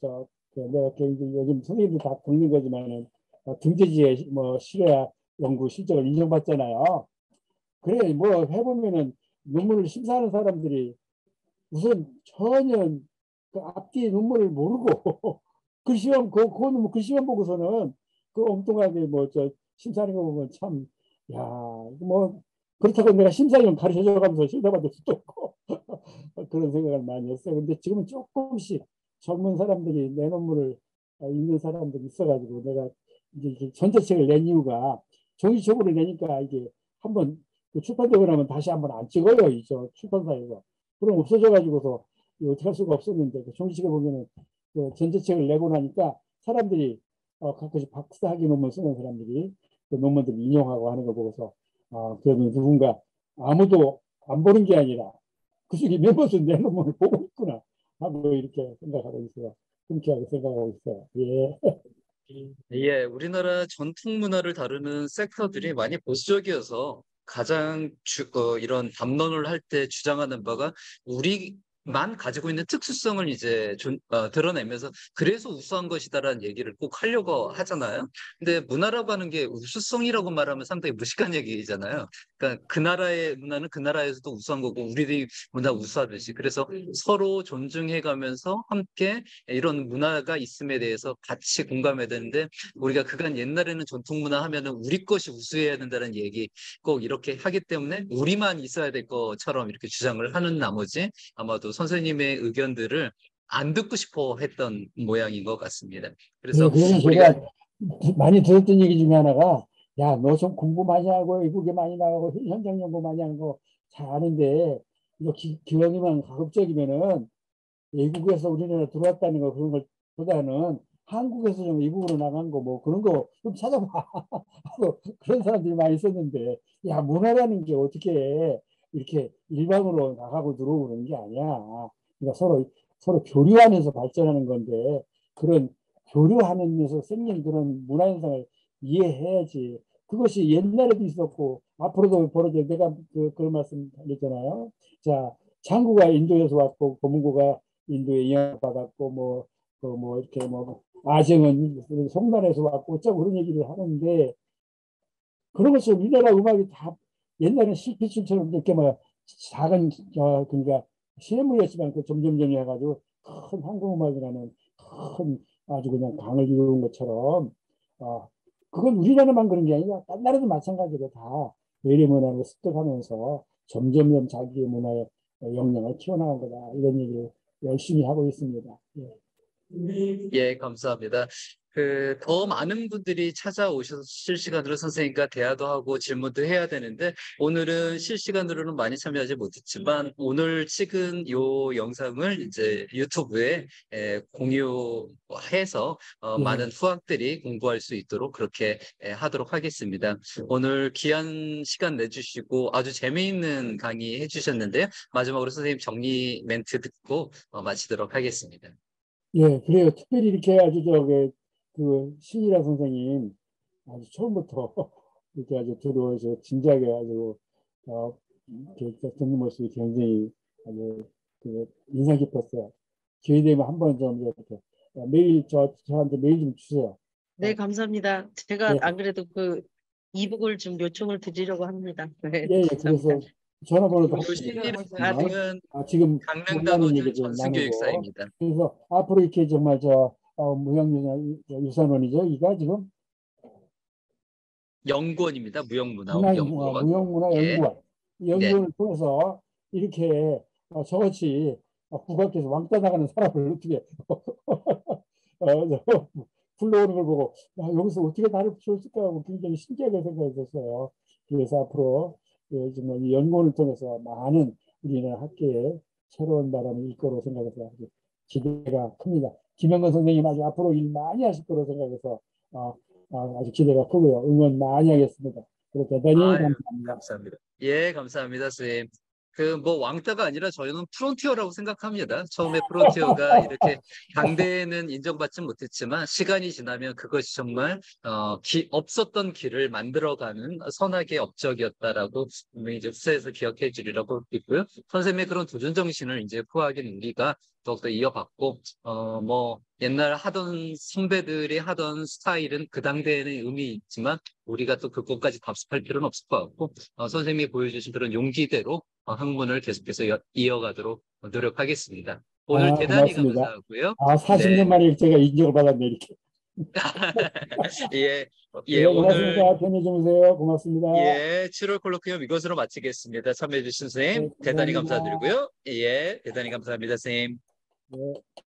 내가 요즘 선생님들 다 듣는 거지만은 등재지의 뭐 실외 연구 실적을 인정받잖아요. 그래 뭐 해보면은 논문을 심사하는 사람들이 우선 전혀 그 앞뒤 논문을 모르고 글씨만 글씨만 보고서는 그 엉뚱하게 심사하는 거 보면 참 야 뭐 그렇다고 내가 심사위원 가르쳐줘가면서 심사받을 수도 없고 그런 생각을 많이 했어요. 근데 지금은 조금씩 젊은 사람들이 내 논문을 읽는 사람들이 있어가지고 내가 이제 전자책을 낸 이유가 종이책으로 내니까 이게 한번 출판되고 나면 다시 한번 안 찍어요. 이 출판사에서. 그럼 없어져가지고서 어떻게 할 수가 없었는데 종이책에 보면은 전자책을 내고 나니까 사람들이 가끔씩 박사학위 논문 쓰는 사람들이 그 논문들을 인용하고 하는 거 보고서 그래도 누군가 아무도 안 보는 게 아니라 그 중에 몇 번은 내 논문을 보고 있구나 하고 이렇게 생각하고 있어요. 흔쾌하게 생각하고 있어요. 예. 예, 우리나라 전통 문화를 다루는 섹터들이 많이 보수적이어서 가장 이런 담론을 할 때 주장하는 바가 우리만 가지고 있는 특수성을 이제 드러내면서 그래서 우수한 것이다라는 얘기를 꼭 하려고 하잖아요. 근데 문화라고 하는 게 우수성이라고 말하면 상당히 무식한 얘기잖아요. 그러니까 그 나라의 문화는 그 나라에서도 우수한 거고 우리들이 문화 우수하듯이 그래서 서로 존중해가면서 함께 이런 문화가 있음에 대해서 같이 공감해야 되는데 우리가 그간 옛날에는 전통 문화 하면은 우리 것이 우수해야 된다는 얘기 꼭 이렇게 하기 때문에 우리만 있어야 될 것처럼 이렇게 주장을 하는 나머지 아마도 선생님의 의견들을 안 듣고 싶어 했던 모양인 것 같습니다. 그래서 그래서 제가 많이 들었던 얘기 중에 하나가 야, 너 좀 공부 많이 하고 외국에 많이 나가고 현장 연구 많이 하는 거 잘 아는데 이거 기왕이면 가급적이면은 외국에서 우리나라 들어왔다는 거 그런 걸 보다는 한국에서 좀 외국으로 나간 거 뭐 그런 거 좀 찾아봐 하고 그런 사람들이 많이 있었는데 야, 문화라는 게 어떻게 이렇게 일방으로 나가고 들어오고 그런 게 아니야. 그러니까 서로 교류하면서 발전하는 건데 그런 교류하면서 생긴 그런 문화 현상을 이해해야지. 그것이 옛날에도 있었고 앞으로도 벌어져. 내가 그런 말씀 드렸잖아요. 자, 장구가 인도에서 왔고 고문고가 인도에 영향 받았고 이렇게 아정은 송단에서 왔고 어쩌고 그런 얘기를 하는데 그런 것이 우리나라 음악이 다 옛날에 실피춤처럼 이렇게 작은 그러니까 시냇물이었지만 점점점 해가지고 큰 한국 음악이라는 큰 아주 그냥 강을 이루는 것처럼 그건 우리나라만 그런 게 아니라 딴 나라도 마찬가지로 다 외래 문화를 습득하면서 점점점 자기의 문화의 역량을 키워나간 거다 이런 얘기를 열심히 하고 있습니다. 예. 예, 감사합니다. 더 많은 분들이 찾아오셔서 실시간으로 선생님과 대화도 하고 질문도 해야 되는데, 오늘은 실시간으로는 많이 참여하지 못했지만, 오늘 찍은 요 영상을 이제 유튜브에 공유해서 많은 후학들이 공부할 수 있도록 그렇게 하도록 하겠습니다. 오늘 귀한 시간 내주시고 아주 재미있는 강의 해주셨는데요. 마지막으로 선생님 정리 멘트 듣고 마치도록 하겠습니다. 예, 그래요. 특별히 이렇게 아주 그 신이라 선생님 아주 처음부터 이렇게 아주 들어오셔서 진지하게 아주 이렇게 듣는 모습이 굉장히 아주 인상 깊었어요. 기회 되면 한번 좀 이렇게 매일 저한테 메일 좀 주세요. 네, 감사합니다. 제가 네. 안 그래도 그 이북을 좀 요청을 드리려고 합니다. 네, 예, 감사합니다. 그래서 전화번호도 신이라 아, 네. 선생님은 지금 강릉단오준 전순교육사입니다. 그래서 앞으로 이렇게 정말 무형유산원이죠. 이가 지금 연구원입니다. 무형문화연구원. 무형문화연구원. 연구원을 통해서 이렇게 저같이 국악에서 왕따 나가는 사람을 어떻게 불러오는 걸 보고 여기서 어떻게 나를 키웠을까 하고 굉장히 신기하게 생각했었어요. 그래서 앞으로 정말 이 연구원을 통해서 많은 우리나라 학계에 새로운 바람이 일 거로 생각해서 아주 기대가 큽니다. 김영건 선생님 아주 앞으로 일 많이 하실 거로 생각해서 아주 기대가 크고요. 응원 많이 하겠습니다. 그래서 대단히 감사합니다. 감사합니다. 예, 감사합니다, 선생님. 왕따가 아니라 저희는 프론티어라고 생각합니다. 처음에 프론티어가 이렇게 당대에는 인정받지 못했지만 시간이 지나면 그것이 정말 없었던 길을 만들어가는 선악의 업적이었다라고 분명히 이제 후세에서 기억해 주리라고 믿고요. 선생님의 그런 도전 정신을 이제 후하게 우리가 더욱더 이어받고 옛날 하던 선배들이 하던 스타일은 그 당대에는 의미 있지만 우리가 또 그것까지 답습할 필요는 없을 것 같고 선생님이 보여주신 그런 용기대로 학문을 계속해서 이어가도록 노력하겠습니다. 오늘 대단히 고맙습니다. 감사하고요. 40년 만에 제가 인정을 받았네 이렇게. 예, 고맙습니다. 오늘 편히 주무세요. 고맙습니다. 예, 7월 콜로퀴움 이것으로 마치겠습니다. 참여해 주신 선생님 대단히 감사드리고요. 예, 대단히 감사합니다, 선생님. 네.